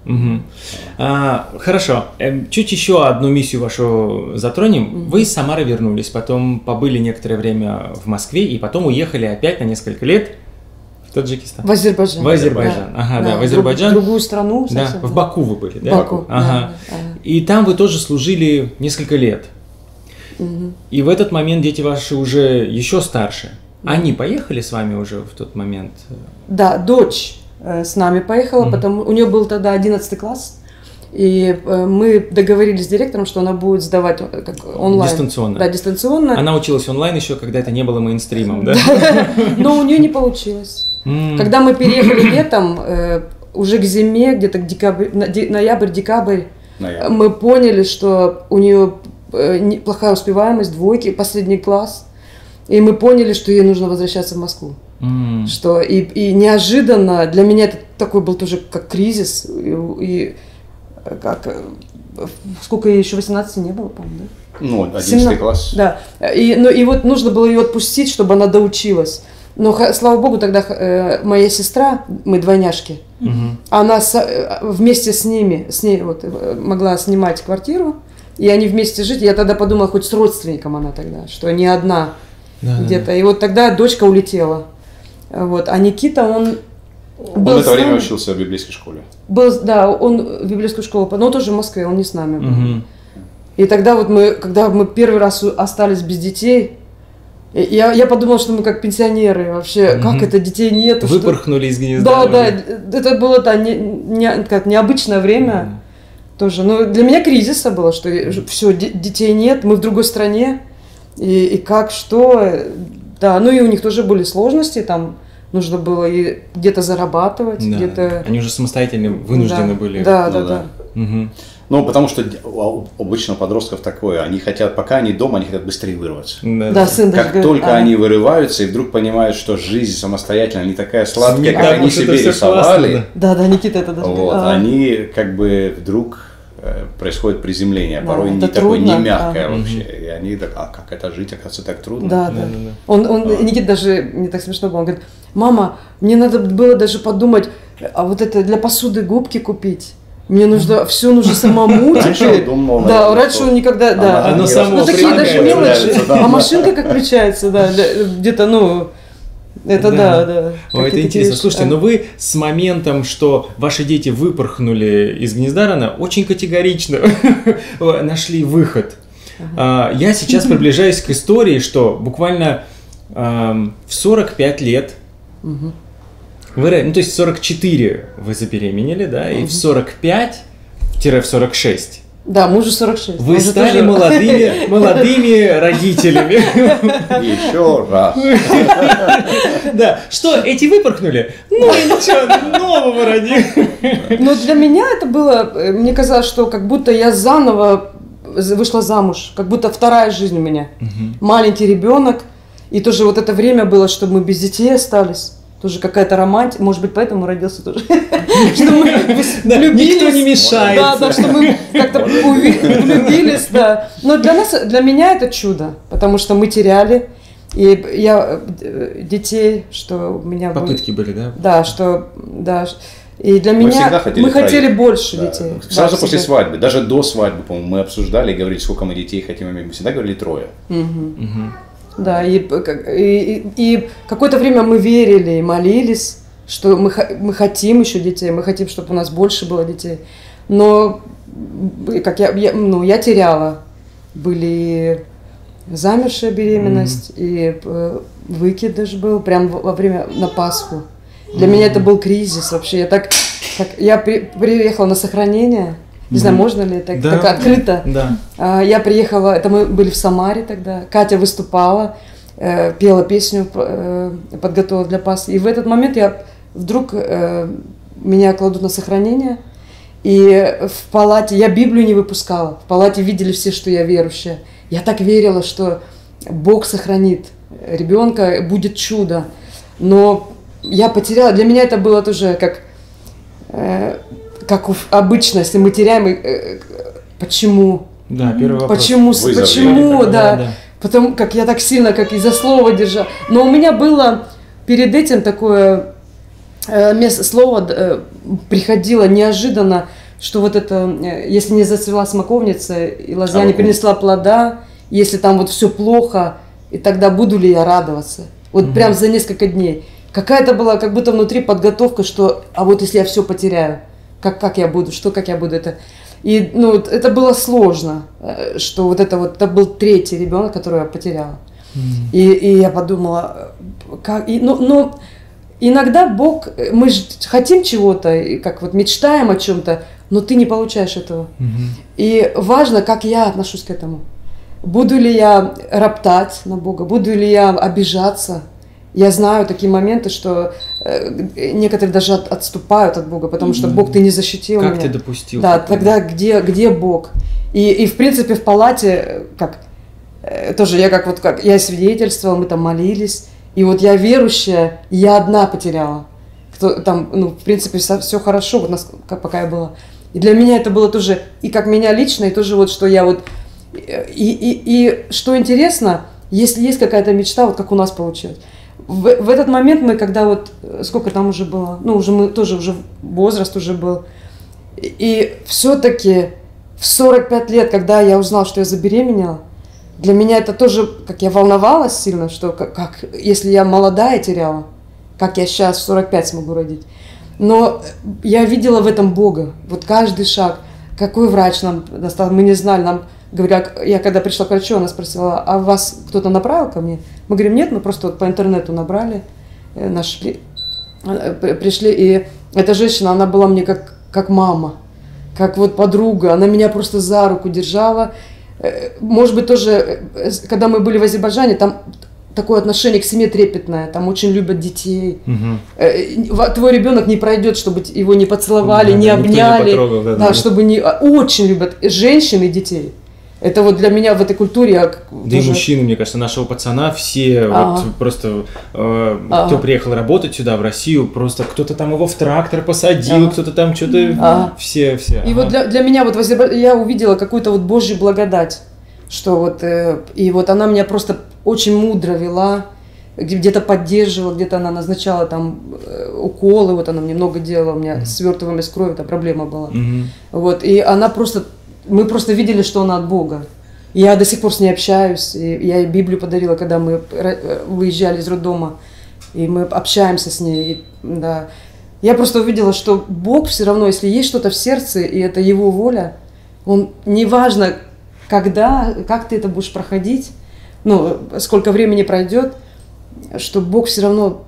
Хорошо. Чуть еще одну миссию вашу затронем. Вы из Самары вернулись, потом побыли некоторое время в Москве и потом уехали опять на несколько лет в Таджикистан. В Азербайджан. В Азербайджан. В другую страну. Да, в Баку вы были, да? Баку. И там вы тоже служили несколько лет. И в этот момент дети ваши уже еще старше. Они поехали с вами уже в тот момент? Да, дочь с нами поехала, потому у нее был тогда 11 класс. И мы договорились с директором, что она будет сдавать как онлайн. Дистанционно. Да, дистанционно. Она училась онлайн еще, когда это не было мейнстримом, да? Но у нее не получилось. Когда мы переехали летом, уже к зиме, где-то к ноябрь-декабрь, мы поняли, что у нее плохая успеваемость, двойки, последний класс. И мы поняли, что ей нужно возвращаться в Москву. Что и неожиданно, для меня это такой был тоже как кризис. И как, сколько ей еще, 18 не было, по-моему, да? Ну, 11 класс. Да. И вот нужно было ее отпустить, чтобы она доучилась. Но, слава богу, тогда моя сестра, мы двойняшки, она вместе с ней вот, могла снимать квартиру, и они вместе жить. Я тогда подумала, хоть с родственником она тогда, что не одна где-то. И вот тогда дочка улетела. Вот. А Никита, он в это время учился в библейской школе. Да, он в библейскую школу, но он тоже в Москве, он не с нами был. И тогда вот когда мы первый раз остались без детей, я подумала, что мы как пенсионеры вообще, как это, детей нет. Выпорхнули из гнезда. Да, это было необычное время тоже. Но для меня кризиса было, что все, детей нет, мы в другой стране, и как, что, да, ну и у них тоже были сложности, там нужно было и где-то зарабатывать, где-то... Они уже самостоятельно вынуждены были. Да. Ну, потому что у обычно подростков такое, они хотят, пока они дома, они хотят быстрее вырваться. Да, сын даже как только они вырываются и вдруг понимают, что жизнь самостоятельная не такая сладкая, как они себе рисовали. Да, Никита это даже... Вот, они как бы вдруг происходит приземление, порой не такое, не мягкое вообще. И они так, как это жить, оказывается, так трудно. Да. Никита даже, мне так смешно было, он говорит: мама, мне надо было даже подумать, а вот это для посуды губки купить. Мне нужно, все нужно самому теперь. Да, раньше он никогда, да. Оно само такие даже мелочи. А машинка как включается, да, где-то, это да. Ой, это интересно. Слушайте, но вы с моментом, что ваши дети выпорхнули из гнезда рано, очень категорично нашли выход. Я сейчас приближаюсь к истории, что буквально в 45 лет то есть в 44 вы забеременели, да, и в 45-46. Да, мужу 46. Вы стали молодыми родителями. Еще раз. Да, что, эти выпорхнули? Ну и ничего, нового родили. Но для меня это было, мне казалось, что как будто я заново вышла замуж, как будто вторая жизнь у меня. Маленький ребенок, и тоже вот это время было, чтобы мы без детей остались. Тоже какая-то романтика, может быть, поэтому родился тоже. Что мы влюбились. Никто не мешает. Да, что мы как-то влюбились, да. Но для меня это чудо, потому что мы теряли. И я детей, что у меня попытки были, да? Да. И для меня мы хотели больше детей. Сразу после свадьбы, даже до свадьбы, по-моему, мы обсуждали и говорили, сколько мы детей хотим. Мы всегда говорили 3. Да, и какое-то время мы верили и молились, что мы хотим еще детей, мы хотим, чтобы у нас больше было детей. Но как я теряла. Были замершая беременность, и выкид даже был прям во время, на Пасху. Для меня это был кризис вообще. Я приехала на сохранение. Не знаю, можно ли это так открыто. Да. Я приехала, это мы были в Самаре тогда. Катя выступала, пела песню, подготовила для Пасхи. И в этот момент вдруг меня кладут на сохранение. И в палате, я Библию не выпускала. В палате видели все, что я верующая. Я так верила, что Бог сохранит ребенка, будет чудо. Но я потеряла, для меня это было тоже как обычно, если мы теряем, почему? Да, первый вопрос. Почему, да. Потому как я так сильно, как из-за слова держала. Но у меня было перед этим такое слово приходило неожиданно, что вот это, если не зацвела смоковница, и лоза не принесла плода, если там вот все плохо, и тогда буду ли я радоваться? Вот прям за несколько дней. Какая-то была, как будто внутри подготовка, что, а вот если я все потеряю, как я буду, как я буду это. И это было сложно, что это был 3-й ребенок, которого я потеряла. И я подумала, иногда Бог, мы же хотим чего-то, как вот мечтаем о чем-то, но ты не получаешь этого. И важно, как я отношусь к этому. Буду ли я роптать на Бога, буду ли я обижаться. Я знаю такие моменты, что некоторые даже отступают от Бога, потому что Бог, ты не защитил меня. Как ты допустил? Да, тогда где Бог? И в принципе в палате, тоже я свидетельствовала, мы там молились, и вот я верующая, я одна потеряла. Там, в принципе, все хорошо, вот пока я была. И для меня это было тоже, и как меня лично, и тоже вот, что я вот... И что интересно, если есть какая-то мечта, вот как у нас получилось. В этот момент мы, когда вот, сколько там уже было, уже возраст уже был, и все-таки в 45 лет, когда я узнала, что я забеременела, для меня это тоже, как я волновалась сильно, что как если я молодая теряла, как я сейчас в 45 смогу родить. Но я видела в этом Бога, вот каждый шаг, какой врач нам достал, мы не знали, нам говорят, я когда пришла к врачу, она спросила, а вас кто-то направил ко мне? Мы говорим, нет, мы просто вот по интернету набрали, нашли, пришли, и эта женщина, она была мне как мама, как вот подруга, она меня просто за руку держала. Может быть, тоже, когда мы были в Азербайджане, там такое отношение к семье трепетное, там очень любят детей. Твой ребенок не пройдет, чтобы его не поцеловали, не обняли, не потрогал, чтобы не... Очень любят женщин и детей. Это вот для меня в этой культуре... Да и мужчины, мне кажется, нашего пацана все вот просто... Кто приехал работать сюда, в Россию, просто кто-то там его в трактор посадил, кто-то там что-то... Все. И вот для меня вот я увидела какую-то вот Божью благодать, что вот... И вот она меня просто очень мудро вела, где-то поддерживала, где-то она назначала там уколы, вот она мне много делала, у меня свертыванием из крови, там проблема была. Вот, и она просто... Мы просто видели, что она от Бога. Я до сих пор с ней общаюсь. И я ей Библию подарила, когда мы выезжали из роддома. И мы общаемся с ней. И, да. Я просто увидела, что Бог все равно, если есть что-то в сердце, и это Его воля, Он, неважно, когда, как ты это будешь проходить, сколько времени пройдет, что Бог все равно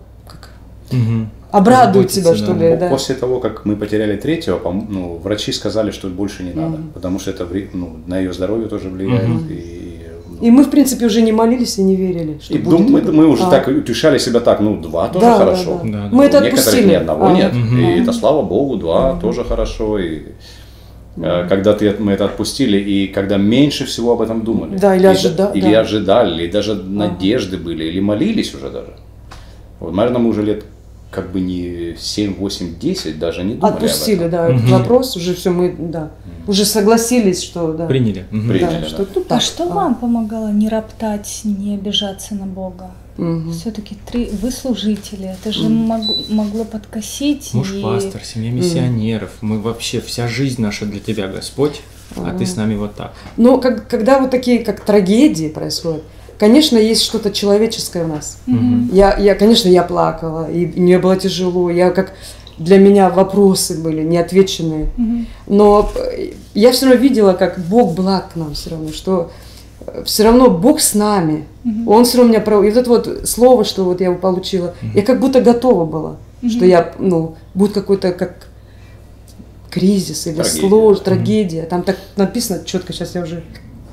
обрадует тебя, что ли. Да. После того, как мы потеряли третьего, врачи сказали, что больше не надо, потому что это на ее здоровье тоже влияет. И мы, в принципе, уже не молились и не верили. Что мы уже так утешали себя так, 2 тоже хорошо. Да. Мы это отпустили. Некоторых ни одного нет. И это, слава Богу, 2 тоже хорошо. И когда мы это отпустили, и когда меньше всего об этом думали. Да, или ожидали. Или даже надежды были, или молились уже даже. Вот, наверное, мы уже лет как бы не 7, 8, 10 даже не думали отпустили, об этом. Этот вопрос, уже все, мы, уже согласились, что, Приняли. Что вам помогало не роптать, не обижаться на Бога? Все-таки вы служители, это же могло подкосить. Муж пастор, семья миссионеров, мы вообще, вся жизнь наша для тебя, Господь, а ты с нами вот так. Но когда вот такие, как трагедии происходят, конечно, есть что-то человеческое в нас. Конечно, я плакала, и мне было тяжело. Для меня вопросы были неотвеченные. Но я все равно видела, как Бог благ к нам все равно, что все равно Бог с нами. Он все равно меня проводит. И вот слово, что вот я его получила, я как будто готова была, что я, будет какой-то как кризис или трагедия. Там так написано четко, сейчас я уже...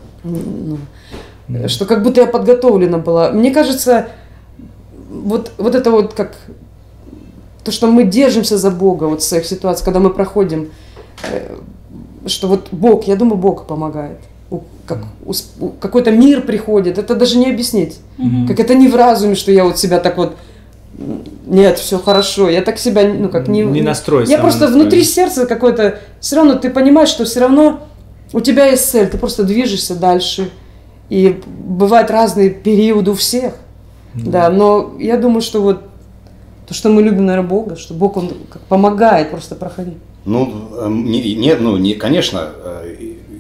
Что как будто я подготовлена была. Мне кажется, вот это вот как то, что мы держимся за Бога вот в своих ситуациях, когда мы проходим, что вот Бог, я думаю, Бог помогает. Какой-то мир приходит, это даже не объяснить. Как это не в разуме, что я вот себя так вот, нет, все хорошо, я так себя, не настройся. Я просто внутри сердца какой-то, все равно ты понимаешь, что все равно у тебя есть цель, ты просто движешься дальше. И бывают разные периоды у всех, но я думаю, что вот то, что мы любим, наверное, Бога, что Бог, Он помогает просто проходить. Конечно,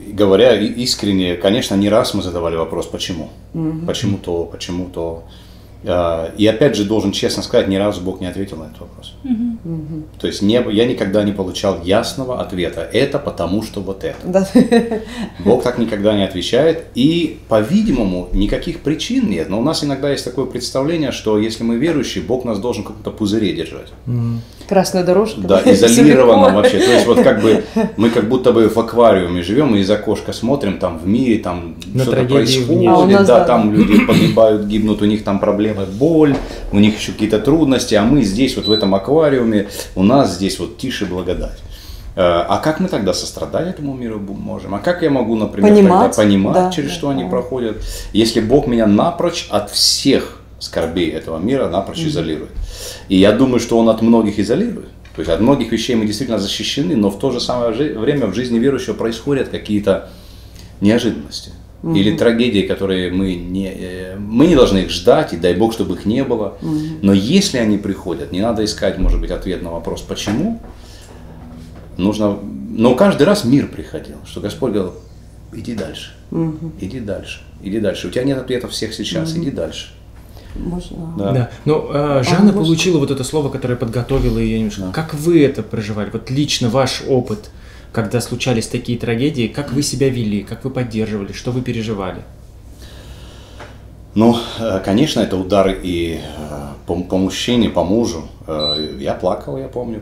говоря искренне, конечно, не раз мы задавали вопрос, почему? Почему то? И опять же, должен честно сказать, ни разу Бог не ответил на этот вопрос. То есть я никогда не получал ясного ответа. Это потому, что вот это. Да. Бог так никогда не отвечает. И, по-видимому, никаких причин нет. Но у нас иногда есть такое представление, что если мы верующие, Бог нас должен в каком-то пузыре держать. Красная дорожка. Да, изолированном вообще. То есть вот как бы мы как будто бы в аквариуме живем и из окошка смотрим, там в мире там что-то происходит, да, там люди погибают, гибнут, у них там проблемы, боль, у них еще какие-то трудности, а мы здесь вот в этом аквариуме, у нас здесь вот тише благодать. А как мы тогда сострадать этому миру можем? А как я могу, например, тогда понимать, да, через что они проходят, если Бог меня напрочь от всех скорбей этого мира напрочь изолирует? И я думаю, что Он от многих изолирует. То есть от многих вещей мы действительно защищены, но в то же самое время в жизни верующего происходят какие-то неожиданности. Или трагедии, которые мы не должны их ждать, и дай Бог, чтобы их не было. Но если они приходят, не надо искать, может быть, ответ на вопрос, почему. Нужно, но каждый раз мир приходил, что Господь говорил, иди дальше, иди дальше, иди дальше. У тебя нет ответов всех сейчас, иди дальше. Можно. Да. Но Жанна получила вот это слово, которое подготовила ее немножко. Да. Как вы это проживали? Вот лично ваш опыт, когда случались такие трагедии, как вы себя вели, как вы поддерживали, что вы переживали? Ну, конечно, это удары и по мужчине, по мужу. Я плакал, я помню.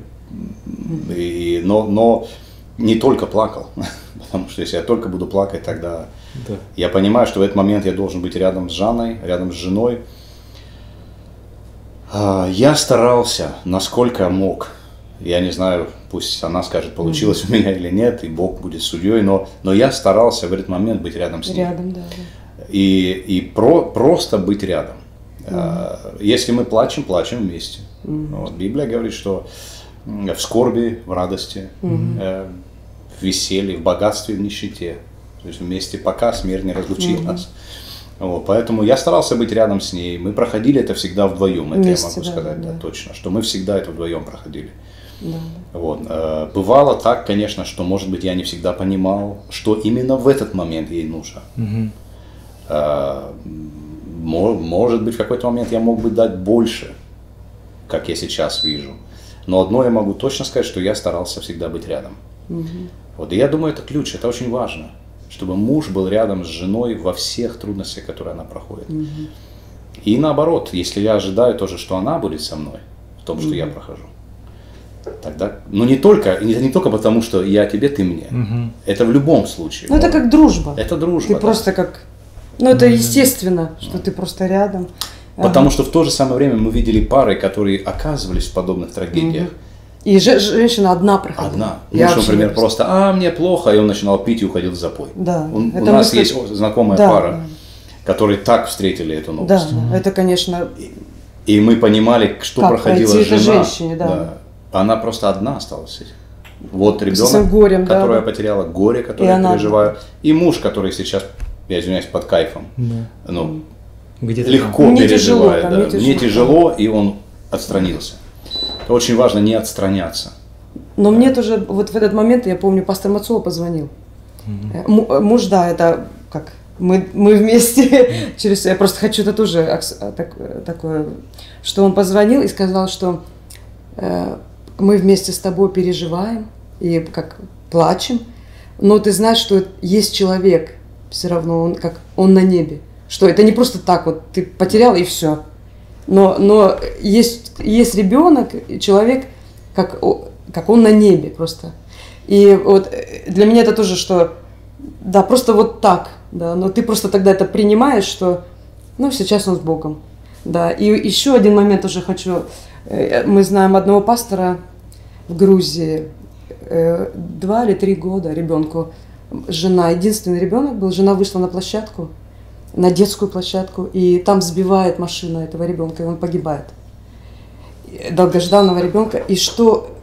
Но не только плакал, потому что если я только буду плакать, тогда я понимаю, что в этот момент я должен быть рядом с Жанной, рядом с женой. Я старался, насколько мог. Я не знаю, пусть она скажет, получилось у меня или нет, и Бог будет судьей, но я старался в этот момент быть рядом с ней. Рядом, да. И просто быть рядом. Если мы плачем, плачем вместе. Вот, Библия говорит, что в скорби, в радости, в веселье, в богатстве, в нищете. То есть вместе, пока смерть не разлучит нас. Вот, поэтому я старался быть рядом с ней. Мы проходили это всегда вдвоем, это вместе, я могу сказать, да, точно, что мы всегда это вдвоем проходили. Да. Вот. Бывало так, конечно, что, может быть, я не всегда понимал, что именно в этот момент ей нужно. Может быть, в какой-то момент я мог бы дать больше, как я сейчас вижу. Но одно я могу точно сказать, что я старался всегда быть рядом. Вот. И я думаю, это ключ, это очень важно. Чтобы муж был рядом с женой во всех трудностях, которые она проходит. И наоборот, если я ожидаю тоже, что она будет со мной в том, что я прохожу, тогда, ну не только потому, что я тебе, ты мне. Это в любом случае. Ну это как дружба. Это дружба. Ты просто как, ну это естественно, что ты просто рядом. Потому что в то же самое время мы видели пары, которые оказывались в подобных трагедиях. И женщина одна проходила. Одна. Муж, например, просто, мне плохо, и он начинал пить и уходил в запой. Да. У нас есть знакомая пара, которые так встретили эту новость. Да, это, конечно... И мы понимали, что проходила жена. Женщине, да. Она просто одна осталась с этим. Вот ребенок, горем, которого я потеряла, горе, которое я переживаю, и муж, который сейчас, я извиняюсь, под кайфом. Ну, легко переживает. Мне тяжело, и он отстранился. Это очень важно не отстраняться. Но мне тоже, вот в этот момент, я помню, пастор Мацула позвонил. Муж, да, это как, мы вместе, я просто хочу это тоже такое, что он позвонил и сказал, что мы вместе с тобой переживаем и как плачем, но ты знаешь, что есть человек, все равно он на небе, что это не просто так вот, ты потерял и все. Но есть ребенок, человек, как он на небе просто. И вот для меня это тоже, что, да, просто вот так, да, но ты просто тогда это принимаешь, что, ну, сейчас он с Богом, да. И еще один момент уже хочу, мы знаем одного пастора в Грузии, 2 или 3 года ребенку, жена, единственный ребенок был, жена вышла на площадку, на детскую площадку, и там сбивает машина этого ребенка, и он погибает. Долгожданного ребенка. И что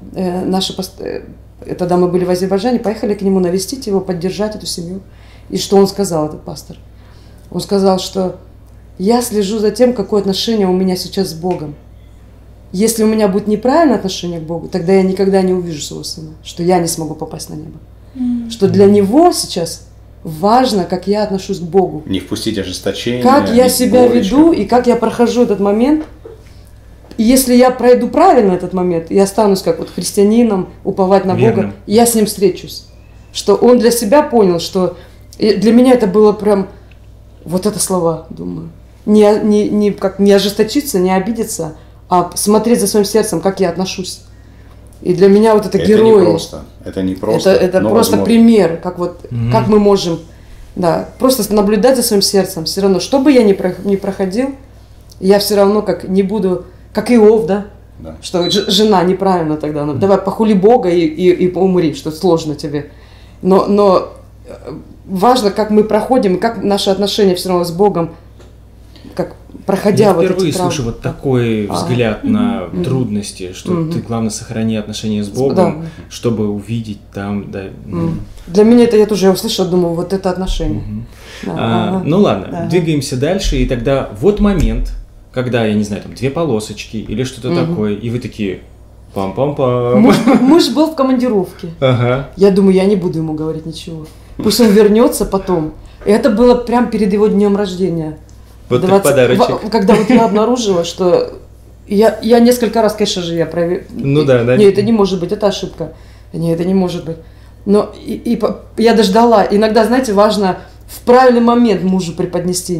тогда мы были в Азербайджане, поехали к нему навестить его, поддержать эту семью. И что он сказал, этот пастор? Он сказал, что я слежу за тем, какое отношение у меня сейчас с Богом. Если у меня будет неправильное отношение к Богу, тогда я никогда не увижу своего сына, что я не смогу попасть на небо. Что для него сейчас важно, как я отношусь к Богу. Не впустить ожесточение. Как я себя веду и как я прохожу этот момент. И если я пройду правильно этот момент, я останусь как вот христианином, уповать на Бога, я с ним встречусь. Что он для себя понял, что... И для меня это было прям... Вот это слова, думаю. Не ожесточиться, не обидеться, а смотреть за своим сердцем, как я отношусь. И для меня вот это герой. Это не просто. Это просто пример, как вот, как мы можем, да, просто наблюдать за своим сердцем. Все равно, что бы я ни проходил, я все равно как не буду, как Иов, да? Что жена неправильно тогда, ну, давай похули Бога и умри, что сложно тебе. Но важно, как мы проходим, и как наши отношения все равно с Богом, как проходя я вот эти впервые слышу вот такой взгляд на трудности, что ты, главное, сохрани отношения с Богом, чтобы увидеть там, да. Для меня это я тоже услышала, думаю, вот это отношение. Ну ладно, двигаемся дальше, и тогда вот момент, когда, я не знаю, там 2 полосочки или что-то такое, и вы такие... Пам-пам-пам. Муж был в командировке. Я думаю, я не буду ему говорить ничего. Пусть он вернется потом. И это было прям перед его днем рождения. Вот так подарочек. Когда вот я обнаружила, что... Я несколько раз, конечно же, я проверила. Ну да. Нет, это не может быть, это ошибка. Нет, это не может быть. Но я дождала. Иногда, знаете, важно в правильный момент мужу преподнести.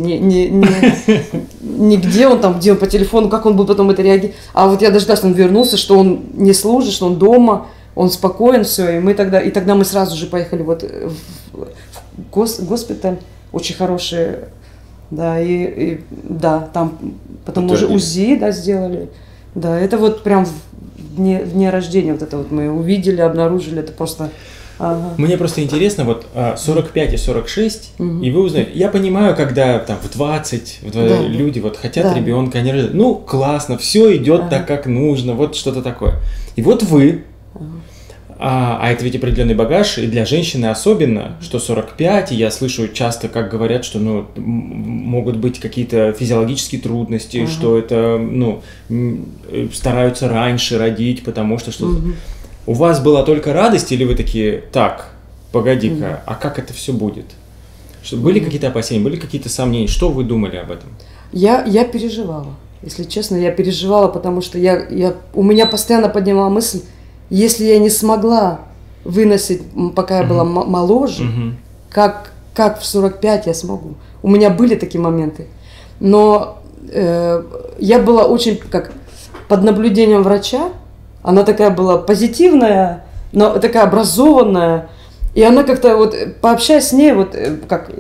Не где он там, где он по телефону, как он будет потом это реагировать. А вот я дождалась, что он вернулся, что он не служит, что он дома, он спокоен, все. И тогда мы сразу же поехали вот в госпиталь, очень хороший, да, да, там потом уже УЗИ, да, сделали. Да, это вот прям в дне рождения вот это вот мы увидели, обнаружили, это просто... Мне просто интересно, вот 45 и 46, и вы узнаете, я понимаю, когда там в 20 люди вот хотят ребенка, они рождают, ну классно, все идет так, как нужно, вот что-то такое. И вот вы, а это ведь определенный багаж, и для женщины особенно, что 45, и я слышу часто, как говорят, что ну, могут быть какие-то физиологические трудности, что это, ну, стараются раньше родить, потому что что-то... У вас была только радость, или вы такие, так, погоди-ка, а как это все будет? Что, были какие-то опасения, были какие-то сомнения? Что вы думали об этом? Я переживала, если честно, я переживала, потому что у меня постоянно поднимала мысль, если я не смогла выносить, пока я была моложе, как в 45 я смогу? У меня были такие моменты, но я была очень как под наблюдением врача. Она такая была позитивная, но такая образованная. И она как-то вот, пообщаясь с ней, вот как...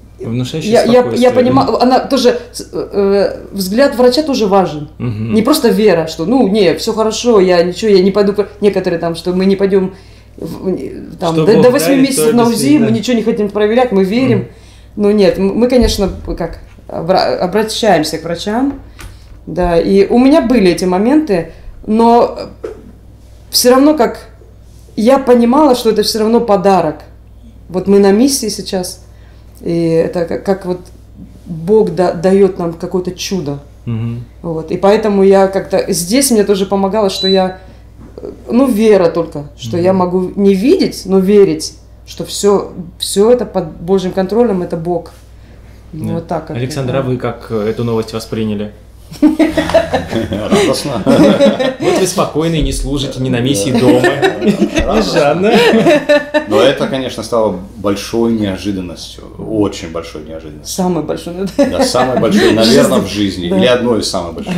Я понимаю, она тоже, взгляд врача тоже важен. Не просто вера, что, все хорошо, я не пойду... Некоторые там, что мы не пойдем там, до 8 месяцев на УЗИ, мы ничего не хотим проверять, мы верим. Но нет, мы, конечно, как обращаемся к врачам. Да, и у меня были эти моменты, но все равно как я понимала, что это все равно подарок. Вот мы на миссии сейчас, и это как вот Бог дает нам какое-то чудо. Вот, и поэтому я как-то здесь мне тоже помогало, что я, вера только, что я могу не видеть, но верить, что все это под Божьим контролем, это Бог. Вот так. Александр, а вы как эту новость восприняли? Радостно. Вот вы спокойны, не служите, не на миссии дома. И Жанна. Но это, конечно, стало большой неожиданностью. Очень большой неожиданностью. Самой большой. Да, самой большой, наверное, в жизни. Или одной из самых больших.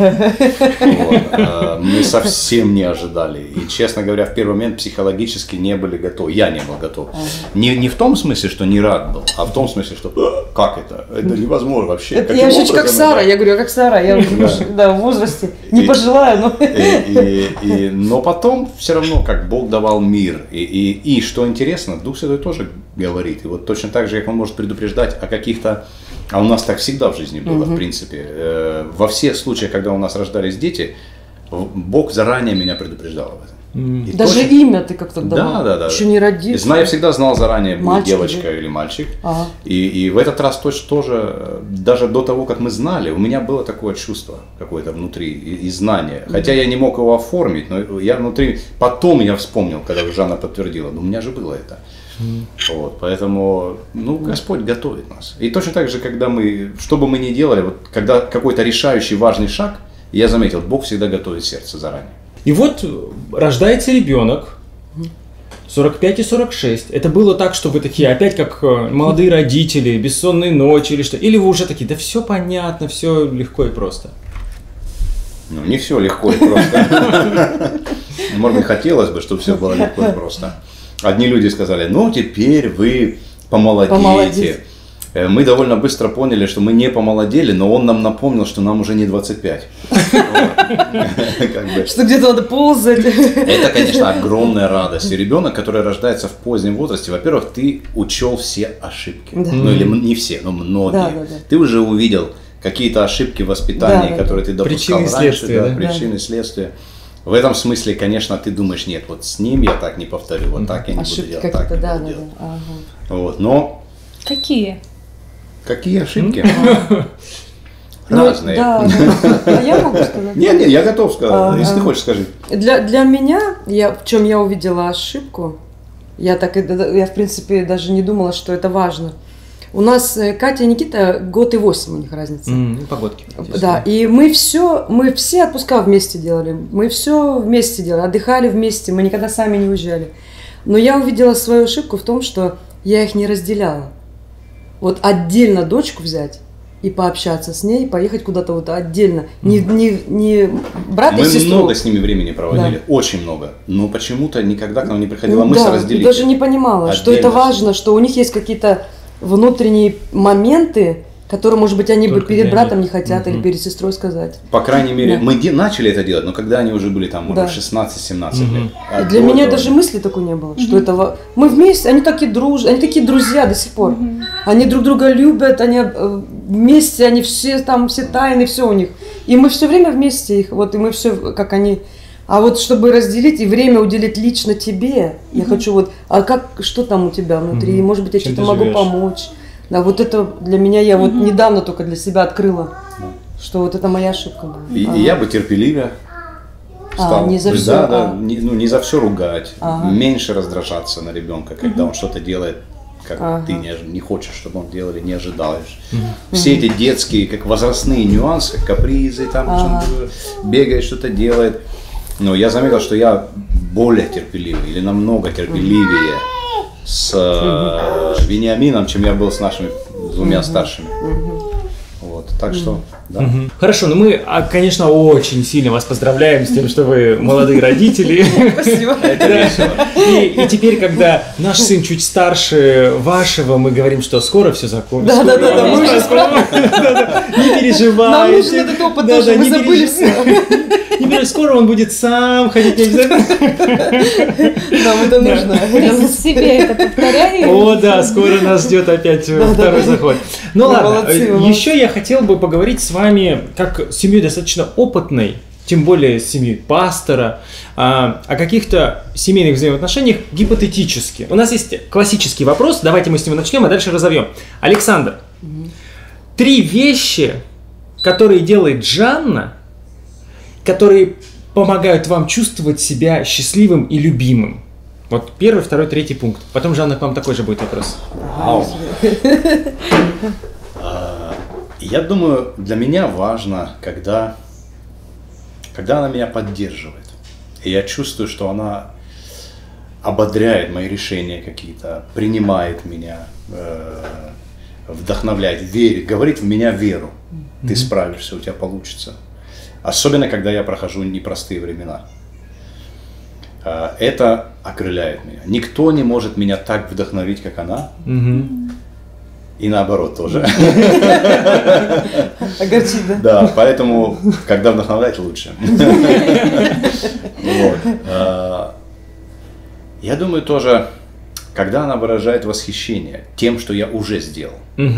Мы совсем не ожидали. И, честно говоря, в первый момент психологически не были готовы. Я не был готов. Не в том смысле, что не рад был, а в том смысле, что как это? Это невозможно вообще. Я вообще как Сара. Я говорю, как Сара. Я в возрасте. Не пожелаю, но... Но потом все равно, как Бог давал мир. И что интересно, Дух Святой тоже говорит. И вот точно так же, как Он может предупреждать о каких-то... А у нас так всегда в жизни было, в принципе. Во всех случаях, когда у нас рождались дети, Бог заранее меня предупреждал об этом. Даже точно... имя ты как-то давал, да. еще не родился. Я всегда знал заранее, будет девочка или мальчик. И в этот раз точно тоже, даже до того, как мы знали, у меня было такое чувство какое-то внутри и знание. Хотя я не мог его оформить, но я внутри, потом я вспомнил, когда Жанна подтвердила, у меня же было это. Вот, поэтому, Господь готовит нас. И точно так же, когда что бы мы ни делали, вот, когда какой-то решающий важный шаг, я заметил, Бог всегда готовит сердце заранее. И вот рождается ребенок, 45 и 46. Это было так, что вы такие опять как молодые родители, бессонные ночи или что? Или вы уже такие, да все понятно, все легко и просто? Не все легко и просто. Может быть, хотелось бы, чтобы все было легко и просто. Одни люди сказали, теперь вы помолодеете. Мы довольно быстро поняли, что мы не помолодели, но он нам напомнил, что нам уже не 25. Что где-то надо ползать. Это, конечно, огромная радость. И ребенок, который рождается в позднем возрасте, во-первых, ты учел все ошибки. Или не все, но многие. Ты уже увидел какие-то ошибки в воспитании, которые ты допускал раньше. Причины и следствия. В этом смысле, конечно, ты думаешь, нет, вот с ним я так не повторю, вот так я не буду делать, так не буду делать. Вот, но... Какие ошибки? Разные. Я могу сказать? Нет, я готов сказать, если ты хочешь, скажи. Для меня, в чем я увидела ошибку, я в принципе даже не думала, что это важно. У нас Катя и Никита год и 8 у них разница. Погодки. Да, и мы все отпуска вместе делали, мы все вместе делали, отдыхали вместе, мы никогда сами не уезжали. Но я увидела свою ошибку в том, что я их не разделяла. Вот отдельно дочку взять и пообщаться с ней, поехать куда-то вот отдельно. Не брат и сестру. Мы много с ними времени проводили, очень много. Но почему-то никогда к нам не приходила мысль разделить. Я даже не понимала, что это важно, что у них есть какие-то внутренние моменты, которые, может быть, они бы перед братом не хотят или перед сестрой сказать. По крайней мере, мы начали это делать, но когда они уже были там, 16-17 лет. Для меня даже мысли такой не было, что это... Мы вместе, они такие друзья до сих пор. Они друг друга любят, они вместе, они все тайны, все у них. И мы все время вместе их, и мы все, как они... А вот чтобы разделить и время уделить лично тебе, я хочу что там у тебя внутри, может быть, я что-то могу помочь. Да, вот это для меня, я недавно только для себя открыла, что вот это моя ошибка была. И я бы терпеливее стал. Не за все. Не за все ругать, меньше раздражаться на ребенка, когда он что-то делает, как ты не хочешь, чтобы он делал, или не ожидаешь. Все эти детские, как возрастные нюансы, капризы, там бегает, что-то делает. Но я заметил, что я более терпеливый или намного терпеливее с Вениамином, чем я был с нашими двумя старшими. Вот, так что, да. Хорошо, мы, конечно, очень сильно вас поздравляем с тем, что вы молодые родители. Спасибо. И теперь, когда наш сын чуть старше вашего, мы говорим, что скоро все закончится. Да, мы уже скоро. Не переживайте. Нам нужен этот опыт тоже, мы забыли все. Скоро он будет сам ходить, не обязательно. Нам это нужно. Ты себе это повторяй. О, да, скоро нас ждет опять второй заход. Ну ладно, еще я хотел бы поговорить с вами, как с семьей достаточно опытной, тем более с семьей пастора, о каких-то семейных взаимоотношениях гипотетически. У нас есть классический вопрос, давайте мы с него начнем, а дальше разовьем. Александр, 3 вещи, которые делает Жанна, которые помогают вам чувствовать себя счастливым и любимым. Вот 1, 2, 3 пункт. Потом, Жанна, к вам такой же будет вопрос. Я думаю, для меня важно, когда она меня поддерживает. И я чувствую, что она ободряет мои решения какие-то, принимает меня, вдохновляет, верит, говорит в меня веру. Ты справишься, у тебя получится. Особенно, когда я прохожу непростые времена. Это окрыляет меня. Никто не может меня так вдохновить, как она. И наоборот тоже. Огорчить, да? Да, поэтому, когда вдохновлять, лучше. Я думаю тоже, когда она выражает восхищение тем, что я уже сделал.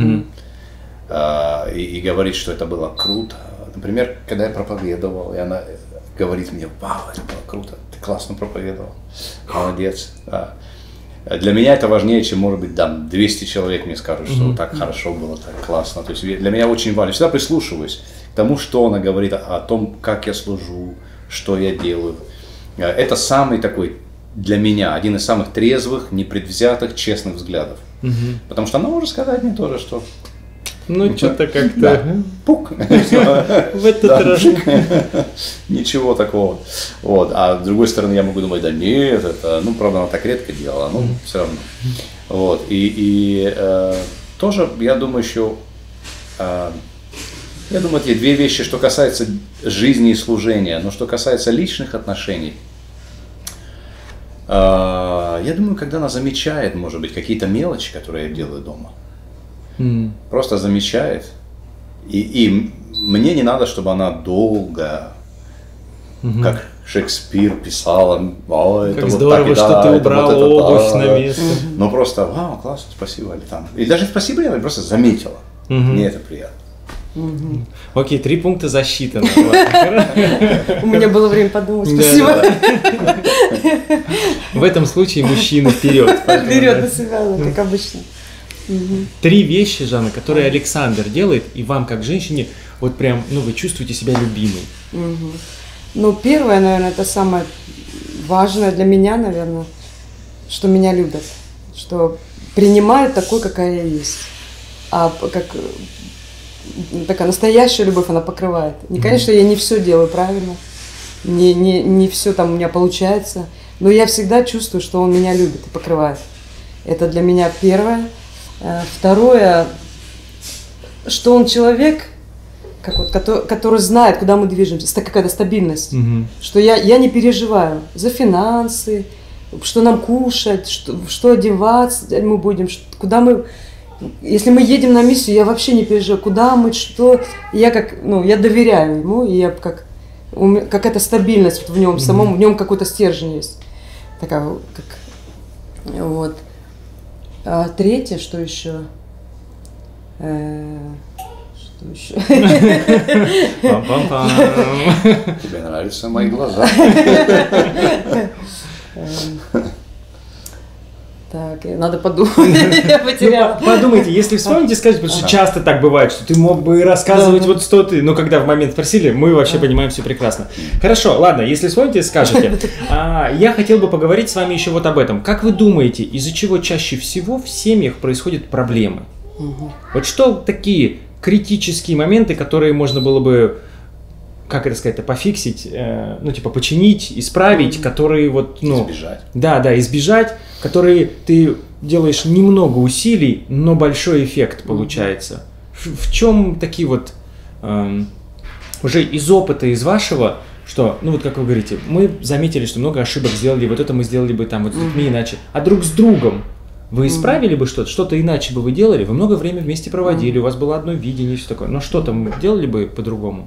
И говорит, что это было круто. Например, когда я проповедовал, и она говорит мне: вау, это было круто, ты ты классно проповедовал, молодец. Да. Для меня это важнее, чем, может быть, там 200 человек мне скажут, что так хорошо было, так классно. То есть для меня очень важно. Всегда прислушиваюсь к тому, что она говорит, о том, как я служу, что я делаю. Это самый такой, для меня, один из самых трезвых, непредвзятых, честных взглядов. Потому что она может сказать мне тоже, что... Ну, что-то как-то... Да. Пук. В этот раз. Ничего такого. Вот. А с другой стороны, я могу думать, да нет, это... Ну, правда, она так редко делала, но все равно. Вот. И тоже, я думаю, еще... Я думаю, эти две вещи, что касается жизни и служения, но что касается личных отношений, я думаю, когда она замечает, может быть, какие-то мелочи, которые я делаю дома, просто замечает, и мне не надо, чтобы она долго, как Шекспир писала, как вот здорово, так, что ты убрал вот обувь на место. Ну просто, вау, классно, спасибо, или там. И даже спасибо, я просто заметила, мне это приятно. Окей, 3 пункта засчитаны. У меня было время подумать, спасибо. В этом случае мужчина вперед. Вперед на себя, как обычно. 3 вещи, Жанна, которые Александр делает, и вам, как женщине, вот прям, ну, вы чувствуете себя любимой. Ну, первое, наверное, это самое важное для меня, наверное, что меня любят, что принимают такой, какая я есть. А как такая настоящая любовь, она покрывает. Не, конечно, я не все делаю правильно, не все там у меня получается, но я всегда чувствую, что он меня любит и покрывает. Это для меня первое. Второе, что он человек, который знает, куда мы движемся, это какая-то стабильность, что я не переживаю за финансы, что нам кушать, что одеваться мы будем, куда мы... Если мы едем на миссию, я вообще не переживаю, куда мы, что... Я я доверяю ему, и я какая-то стабильность в нем самом, в нем какой-то стержень есть. Такая, вот. А третье, что еще? Что еще? Тебе нравятся мои глаза. Так, надо подумать, я потеряла. Подумайте, если вспомните, скажите, потому что часто так бывает, что ты мог бы рассказывать вот что ты, но когда в момент спросили, мы вообще понимаем все прекрасно. Хорошо, ладно, если вспомните, скажете. Я хотел бы поговорить с вами еще вот об этом. Как вы думаете, из-за чего чаще всего в семьях происходят проблемы? Вот что такие критические моменты, которые можно было бы, как это сказать, пофиксить, ну, типа, починить, исправить, которые вот, ну... Избежать. Да, избежать, которые ты делаешь немного усилий, но большой эффект получается. В чем такие вот, уже из опыта, из вашего, что, ну, вот как вы говорите, мы заметили, что много ошибок сделали, вот это мы сделали бы там вот с детьми иначе, а друг с другом вы исправили бы что-то иначе бы вы делали, вы много времени вместе проводили, у вас было одно видение и все такое, но что там делали бы по-другому?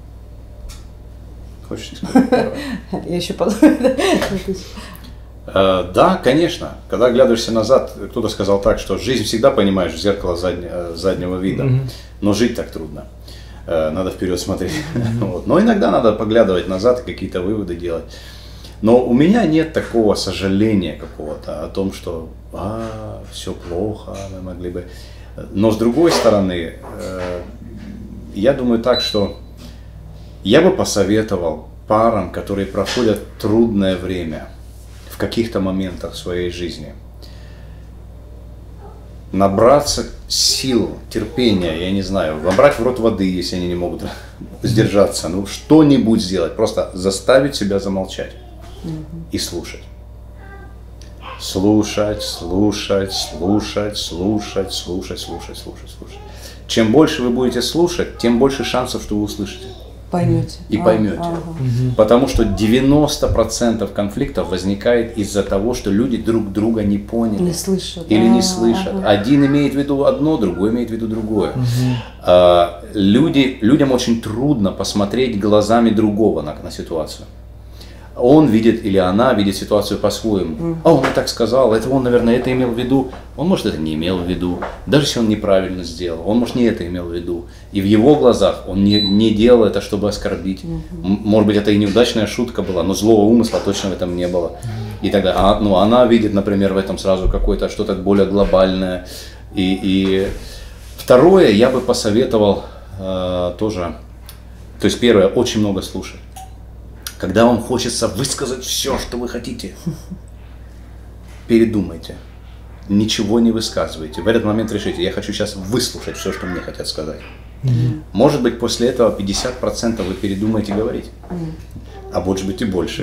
Хочешь сказать? Я еще подумаю. Да, конечно. Когда оглядываешься назад, кто-то сказал так, что жизнь всегда понимаешь в зеркало заднего вида, но жить так трудно. Надо вперед смотреть. Вот. Но иногда надо поглядывать назад и какие-то выводы делать. Но у меня нет такого сожаления какого-то о том, что все плохо, мы могли бы... Но с другой стороны, я думаю так, что я бы посоветовал парам, которые проходят трудное время в каких-то моментах своей жизни, набраться сил, терпения, я не знаю, набрать в рот воды, если они не могут сдержаться, ну что-нибудь сделать, просто заставить себя замолчать и слушать. Слушать. Чем больше вы будете слушать, тем больше шансов, что вы услышите. Поймете. И поймете. Потому что 90% конфликтов возникает из-за того, что люди друг друга не поняли. Не слышат. Или не слышат. Один имеет в виду одно, другой имеет в виду другое. Людям очень трудно посмотреть глазами другого на ситуацию. он видит или она видит ситуацию по-своему. А он и так сказал, это он, наверное, это имел в виду. Он, может, это не имел в виду. Даже если он неправильно сделал, он, может, не это имел в виду. И в его глазах он не делал это, чтобы оскорбить. Может быть, это и неудачная шутка была, но злого умысла точно в этом не было. И тогда она видит, например, в этом сразу какое-то что-то более глобальное. И второе, я бы посоветовал тоже, то есть первое, очень много слушать. Когда вам хочется высказать все, что вы хотите, передумайте, ничего не высказывайте. В этот момент решите, я хочу сейчас выслушать все, что мне хотят сказать. Может быть, после этого 50% вы передумаете говорить, а может быть и больше.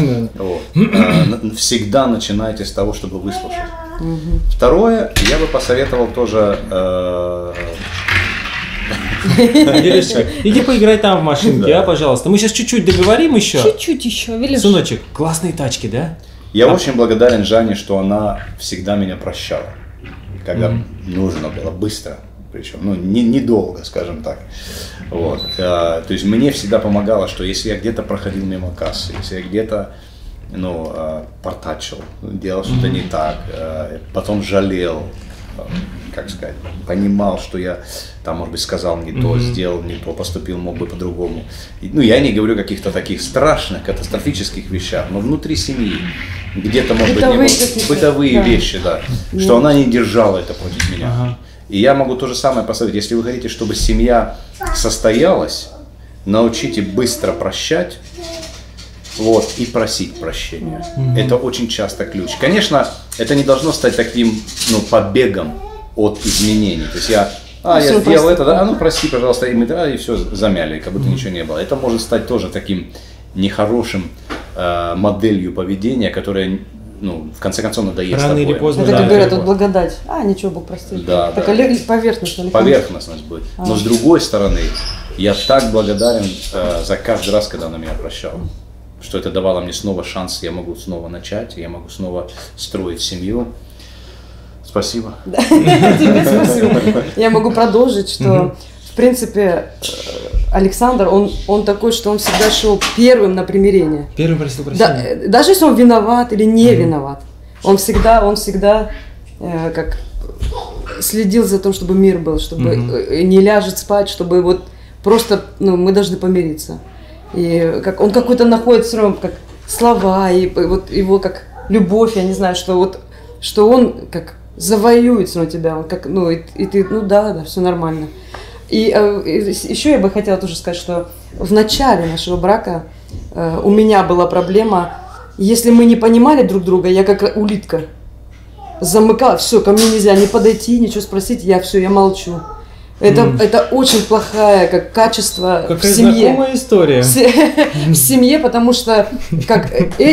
Всегда начинайте с того, чтобы выслушать. Второе, я бы посоветовал тоже... Велишка, иди поиграй там в машинке, пожалуйста. Мы сейчас чуть-чуть договорим еще. Чуть-чуть еще, Велиш. Сыночек, классные тачки, да? Я очень благодарен Жанне, что она всегда меня прощала, когда нужно было, быстро, причем, недолго, скажем так. Вот. То есть мне всегда помогало, что если я где-то проходил мимо кассы, если я где-то портачил, делал что-то не так, потом жалел, как сказать, понимал, что я там, может быть, сказал не то, сделал не то, поступил, мог бы по-другому. Я не говорю о каких-то таких страшных, катастрофических вещах, но внутри семьи, где-то, может быть, бытовые вещи, что она не держала это против меня. И я могу то же самое посоветовать. Если вы хотите, чтобы семья состоялась, научите быстро прощать, и просить прощения. Это очень часто ключ. Конечно, это не должно стать таким, побегом от изменений. То есть я сделал это, прости, пожалуйста, и все, замяли, как будто ничего не было. Это может стать тоже таким нехорошим моделью поведения, которая, в конце концов, надоест. Рано или поздно. Это, как говорят, тут благодать. Ничего, Бог простит. Поверхностно. Поверхностность будет. Но с другой стороны, я так благодарен за каждый раз, когда она меня прощала. Что это давало мне снова шанс, я могу снова начать, я могу снова строить семью. Спасибо. Тебе спасибо. Я могу продолжить, что, в принципе, Александр, он такой, что он всегда шел первым на примирение. Первым просил прощения. Даже если он виноват или не виноват, он всегда как следил за тем, чтобы мир был, чтобы не ляжет спать, чтобы просто, мы должны помириться. И он какой-то находит все равно как слова, и его как любовь, я не знаю, что он как завоюет на тебя, и ты, да, все нормально. И еще я бы хотела тоже сказать, что в начале нашего брака у меня была проблема, если мы не понимали друг друга, я как улитка замыкала, все, ко мне нельзя ни подойти, ничего спросить, я молчу. Это очень плохое качество в семье. Знакомая история. В семье, потому что как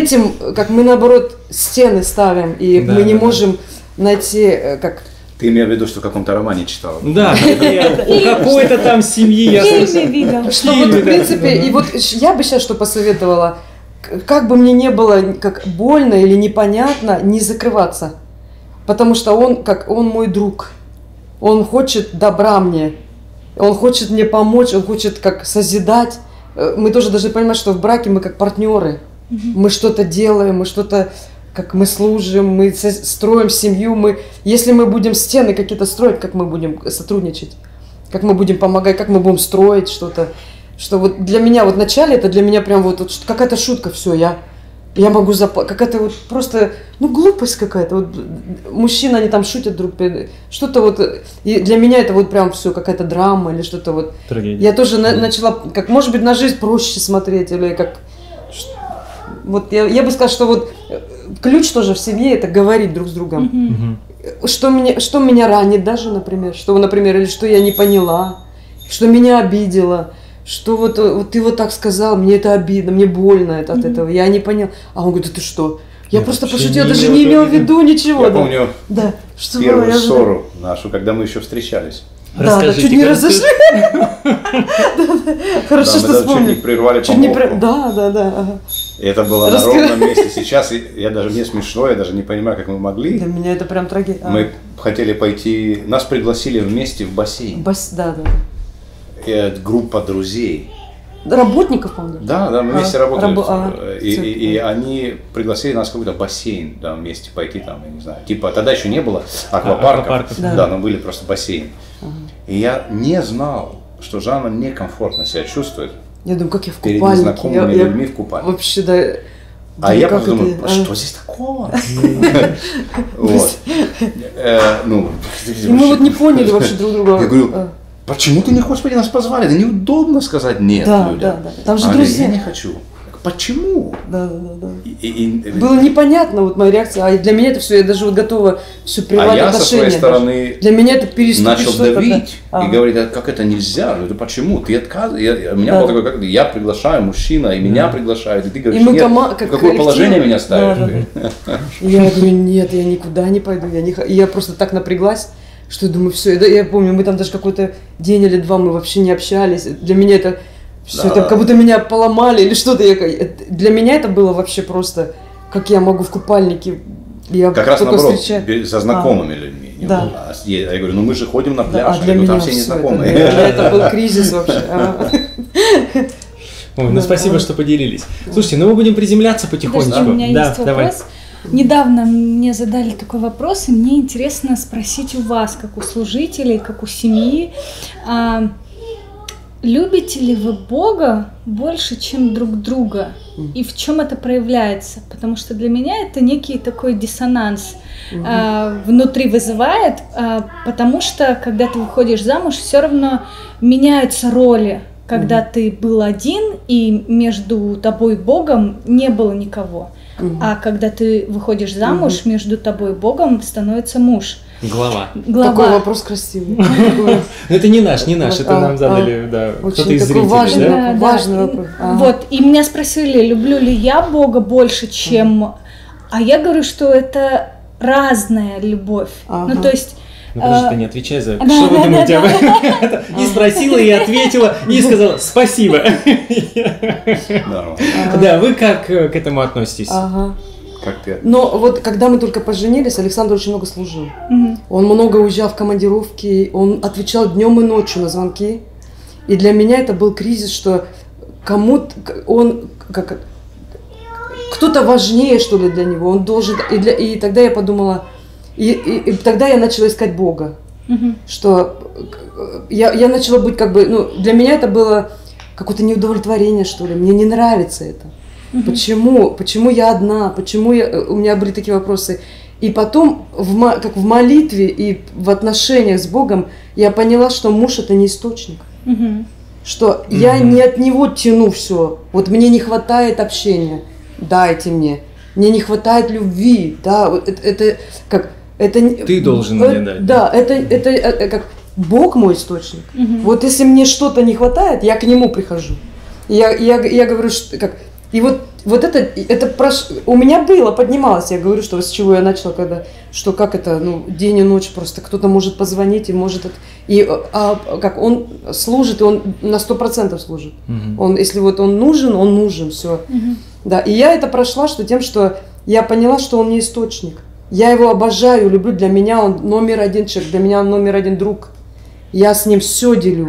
мы наоборот стены ставим, и мы не можем найти как... Ты имеешь в виду, что в каком-то романе читала? Да, у какой-то там семьи я видела. Что в принципе, и я бы сейчас что посоветовала, как бы мне не было как больно или непонятно, не закрываться. Потому что он мой друг. Он хочет добра мне, он хочет мне помочь, он хочет как созидать. Мы тоже должны понимать, что в браке мы как партнеры. Мы что-то делаем, мы служим, мы строим семью. Если мы будем стены какие-то строить, как мы будем сотрудничать, как мы будем помогать, как мы будем строить что-то. Что для меня, вначале это для меня прям какая-то шутка, все, я могу какая-то просто, глупость какая-то. Мужчины, они там шутят друг перед... Что-то и для меня это прям все, какая-то драма или что-то Трагедия. Я тоже начала, может быть, на жизнь проще смотреть, или как... я бы сказала, что ключ тоже в семье, это говорить друг с другом. Что меня ранит даже, например. Или что я не поняла, что меня обидело. Что ты так сказал, мне это обидно, мне больно от этого, я не понял. А он говорит, ты что? Я просто пошутила, я даже не имел в виду ничего. Я помню первую ссору нашу, когда мы еще встречались. Да, чуть не разошлись. Хорошо, что вспомнил. Чуть не прервали помолвку. Да. И это было на ровном месте. Сейчас мне смешно, я даже не понимаю, как мы могли. Для меня это прям трагедия. Мы хотели пойти, нас пригласили вместе в бассейн. Да. Группа друзей. работников, по-моему. Да, мы вместе работали. И они пригласили нас в какой-то бассейн, да, вместе пойти там, я не знаю, типа, тогда еще не было аквапарков, да, но были просто бассейны. И я не знал, что Жанна некомфортно себя чувствует. Я думаю, как я в перед купальнике. незнакомыми людьми в купальнике. Вообще, да. А я просто думаю, что здесь такого? И мы вот не поняли вообще друг друга. Я говорю, почему ты не хочешь пойти, нас позвали? Да неудобно сказать нет людям. Да. Там же друзья. Я не хочу. Почему? Да. Было непонятно вот моя реакция, а для меня это все, я даже вот готова все приводить отношения. А я со своей стороны для меня это начал давить и говорить, как это нельзя, это почему? Ты отказываешь. У меня было такое, как я приглашаю мужчина, и меня приглашают, и ты говоришь, нет, в какое положение меня ставишь? Я говорю, нет, я никуда не пойду, я просто так напряглась, что я думаю, все, я помню, мы там даже какой-то день или два мы вообще не общались, для меня это... Все, это как будто меня поломали или что-то. Для меня это было вообще просто, как я могу в купальнике. Я как раз наоборот, со знакомыми людьми. Да. Я говорю, мы же ходим на пляж, для меня там все незнакомые. Это был кризис вообще. Ой, спасибо, что поделились. Слушайте, мы будем приземляться потихонечку. Подожди, у меня есть вопрос. Недавно мне задали такой вопрос, и мне интересно спросить у вас, как у служителей, как у семьи. Любите ли вы Бога больше, чем друг друга? И в чем это проявляется? Потому что для меня это некий такой диссонанс внутри вызывает, потому что когда ты выходишь замуж, все равно меняются роли. Когда ты был один, и между тобой и Богом не было никого. А когда ты выходишь замуж, между тобой и Богом становится муж. Глава. Такой вопрос красивый. Это не наш, это нам задали, кто-то из зрителей. Важный вопрос. Вот, и меня спросили, люблю ли я Бога больше, чем... А я говорю, что это разная любовь. Ну, то есть... Ну, подожди, ты не отвечай за... Что вы думаете об этом? И спросила, и ответила, и сказала спасибо. Да, вы как к этому относитесь? Но вот когда мы только поженились, Александр очень много служил. Он много уезжал в командировки, он отвечал днем и ночью на звонки. И для меня это был кризис, что кому-то он кто-то важнее, что ли, для него. Он должен. И тогда я подумала, и тогда я начала искать Бога. Что я начала быть как бы, для меня это было какое-то неудовлетворение, что ли. Мне не нравится это. Почему я одна? Почему у меня были такие вопросы? И потом, как в молитве и в отношениях с Богом, я поняла, что муж это не источник. Что я не от него тяну все. Вот мне не хватает общения. Дайте мне. Мне не хватает любви. Да, это как... Ты должен мне дать. Да, это как Бог мой источник. Вот если мне что-то не хватает, я к нему прихожу. Я говорю, что как... И вот у меня было, поднималось, я говорю, что с чего я начала, что как это, день и ночь просто кто-то может позвонить и может, как он служит, и он на 100% служит. Он, если вот он нужен, все. Да, и я это прошла, что я поняла, что он не источник. Я его обожаю, люблю, для меня он номер один человек, для меня он номер один друг. Я с ним все делю.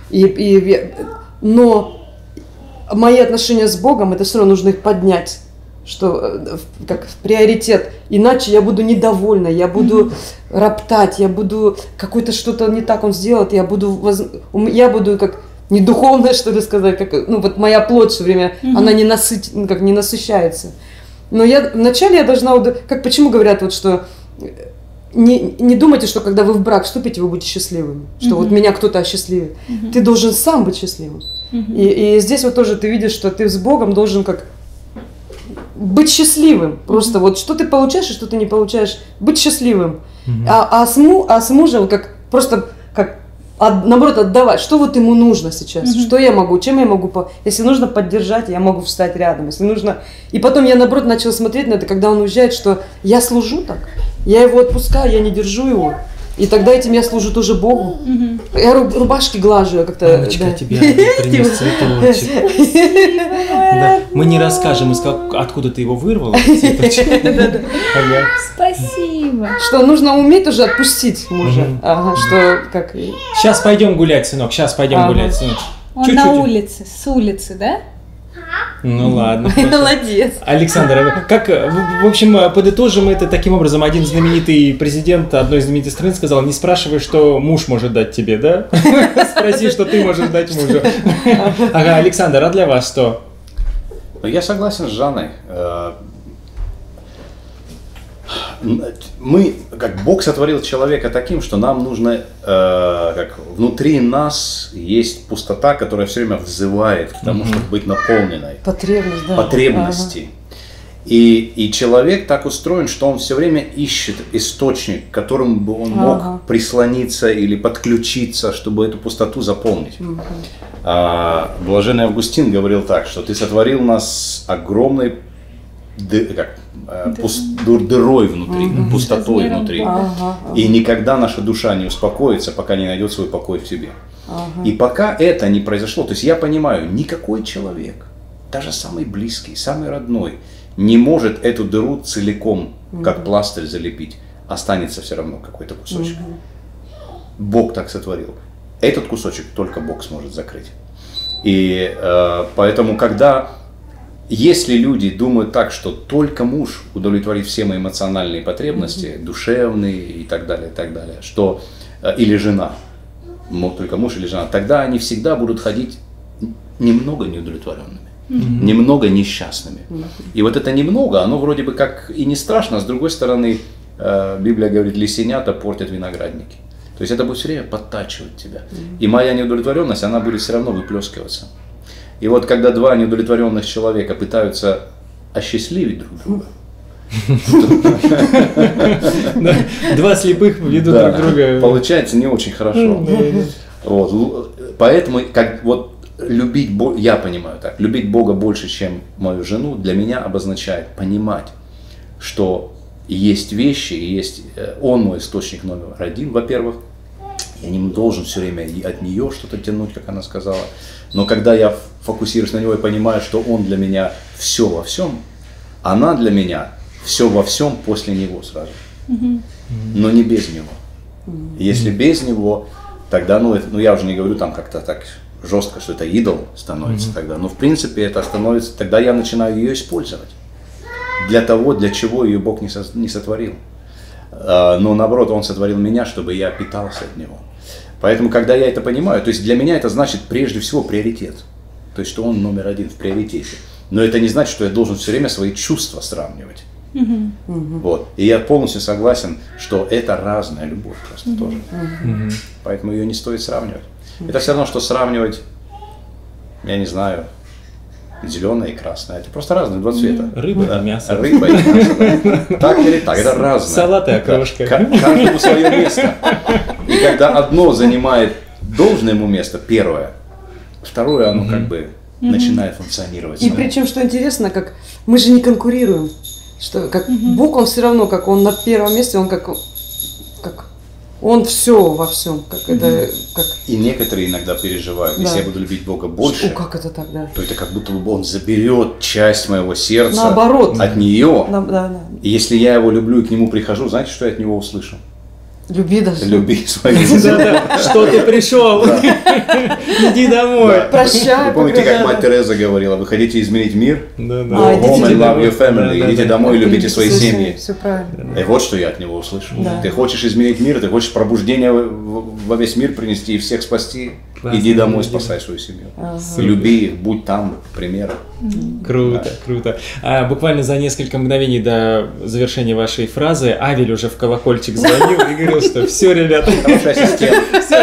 Но мои отношения с Богом, это все равно нужно их поднять, что как приоритет. Иначе я буду недовольна, я буду роптать, я буду что-то не так он сделает, я буду как не духовная, что ли сказать, как, вот моя плоть все время, она не насыщается. Но вначале я должна, почему говорят, вот, что не думайте, что когда вы в брак вступите, вы будете счастливыми, что вот меня кто-то осчастливит. Ты должен сам быть счастливым. И здесь вот тоже ты видишь, что ты с Богом должен как быть счастливым. Просто вот что ты получаешь и что ты не получаешь, быть счастливым. А с мужем как просто как наоборот отдавать, что вот ему нужно сейчас, что я могу, чем я могу, если нужно поддержать, я могу встать рядом, если нужно. И потом я наоборот начала смотреть на это, когда он уезжает, что я служу так, я его отпускаю, я не держу его. И тогда этим я служу тоже Богу. Я рубашки глажу, я как-то... Мамочка, тебе принес цветочек. Да. Мы не расскажем, откуда ты его вырвала. Спасибо. Что нужно уметь уже отпустить мужа. Что как... Сейчас пойдем гулять, сынок, сейчас пойдем гулять, сынок. Он чуть-чуть. на улице, с улицы, да? Ну ладно. Молодец. Александр, как, в общем, подытожим это таким образом. Один знаменитый президент одной знаменитой страны сказал: не спрашивай, что муж может дать тебе, да? Спроси, что ты можешь дать мужу. Ага, Александр, а для вас что? Я согласен с Жанной. Мы, как Бог сотворил человека таким, что нам нужно, как внутри нас есть пустота, которая все время взывает к тому, чтобы быть наполненной. Потребность, да. Потребности. И человек так устроен, что он все время ищет источник, к которому бы он мог прислониться или подключиться, чтобы эту пустоту заполнить. Блаженный Августин говорил так, что ты сотворил нас огромной дырой внутри, пустотой внутри. И никогда наша душа не успокоится, пока не найдет свой покой в себе. И пока это не произошло, то есть я понимаю, никакой человек, даже самый близкий, самый родной, не может эту дыру целиком, как пластырь, залепить. Останется все равно какой-то кусочек. Бог так сотворил. Этот кусочек только Бог сможет закрыть. И поэтому, если люди думают так, что только муж удовлетворит все мои эмоциональные потребности, душевные и так далее, что, или жена, только муж или жена, тогда они всегда будут ходить немного неудовлетворенными, немного несчастными. И вот это немного, оно вроде бы как и не страшно, а с другой стороны, Библия говорит, лисенята портят виноградники. То есть это будет все время подтачивать тебя. И моя неудовлетворенность, она будет все равно выплескиваться. И вот когда два неудовлетворенных человека пытаются осчастливить друг друга, два слепых ведут друг друга. Получается не очень хорошо. Поэтому, я понимаю так, любить Бога больше, чем мою жену, для меня обозначает понимать, что есть вещи, и есть Он мой источник номер один, во-первых. Я не должен все время от нее что-то тянуть, как она сказала. Но когда я фокусируюсь на него и понимаю, что он для меня все во всем, она для меня все во всем после него сразу. Но не без него. Если без него, тогда, я уже не говорю там как-то так жестко, что это идол становится тогда. Но в принципе это становится, тогда я начинаю ее использовать. Для того, для чего ее Бог не сотворил. Но наоборот, Он сотворил меня, чтобы я питался от Него. Поэтому, когда я это понимаю, то есть для меня это значит прежде всего приоритет. То есть, что Он номер один в приоритете. Но это не значит, что я должен все время свои чувства сравнивать. Вот. И я полностью согласен, что это разная любовь просто тоже. Поэтому ее не стоит сравнивать. Это все равно, что сравнивать, я не знаю, зеленое и красное. Это просто разные два цвета. Рыба и мясо. Рыба и мясо, да. Так или так, это разное. Салат и окрошка. Каждому свое место. И когда одно занимает должное ему место, первое, второе, оно как бы начинает функционировать. И причем, что интересно, как мы же не конкурируем. Что как Бог, Он все равно, как Он на первом месте, Он как Он все во всем, как это, как. И некоторые иногда переживают, если я буду любить Бога больше, как это так, да? то это как будто бы Он заберет часть моего сердца Наоборот. от нее. Да. И если я его люблю и к нему прихожу, знаете, что я от него услышу? Люби даже. Люби свою Что ты пришел? Иди домой. Прощай. Помните, как мать Тереза говорила, вы хотите изменить мир? Да. Go home and love your family. Идите домой и любите свои семьи. Все правильно. И вот что я от него услышу. Да. Ты хочешь изменить мир, ты хочешь пробуждение во весь мир принести и всех спасти. Классно, иди домой, спасай свою семью. Люби их, будь там примером. Круто. Буквально за несколько мгновений до завершения вашей фразы Авель уже в колокольчик звонил и говорил, что все, ребята. Хороший ассистент.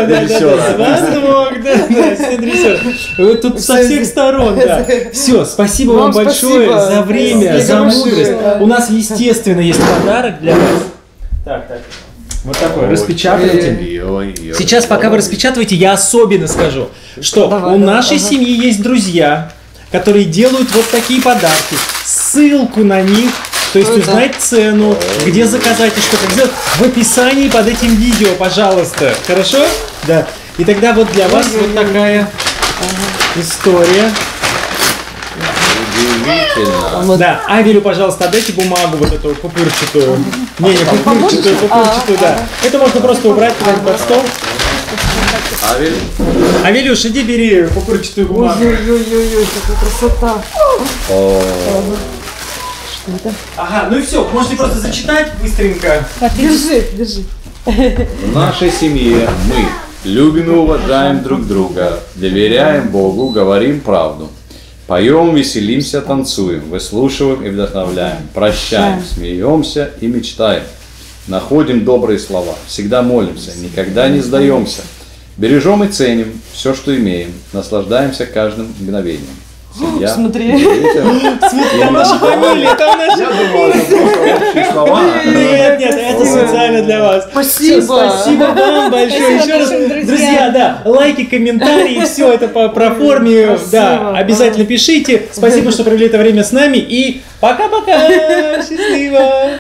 Вы тут со всех сторон, да. Все, спасибо вам большое за время, за мудрость. У нас, естественно, есть подарок для вас. Так. Вот такой, распечатывайте. Сейчас, пока вы распечатываете, я особенно скажу, что у нашей семьи есть друзья, которые делают вот такие подарки. Ссылку на них, то есть узнать цену, где заказать и что как сделать, в описании под этим видео, пожалуйста. Хорошо? Да. И тогда вот для вас вот такая история. Удивительно. Да, Авелю, пожалуйста, отдайте бумагу вот эту пупырчатую. Не, пупырчатую, да. Это можно просто убрать куда-нибудь под стол. Авелюш, иди бери пупырчатую бумагу. Ой-ой-ой, какая красота. Что это? Ага, ну и все, можете просто зачитать быстренько. Держи. В нашей семье мы любим и уважаем друг друга, доверяем Богу, говорим правду. Поем, веселимся, танцуем, выслушиваем и вдохновляем, прощаем, смеемся и мечтаем. Находим добрые слова, всегда молимся, никогда не сдаемся. Бережем и ценим все, что имеем, наслаждаемся каждым мгновением. Семья. Смотри. Там наша фамилия, там наша фамилия. Нет, это специально для вас. Спасибо. Спасибо вам большое. Еще раз, друзья, да, лайки, комментарии, все это по проформе, да, обязательно пишите. Спасибо, что провели это время с нами и пока-пока. Счастливо.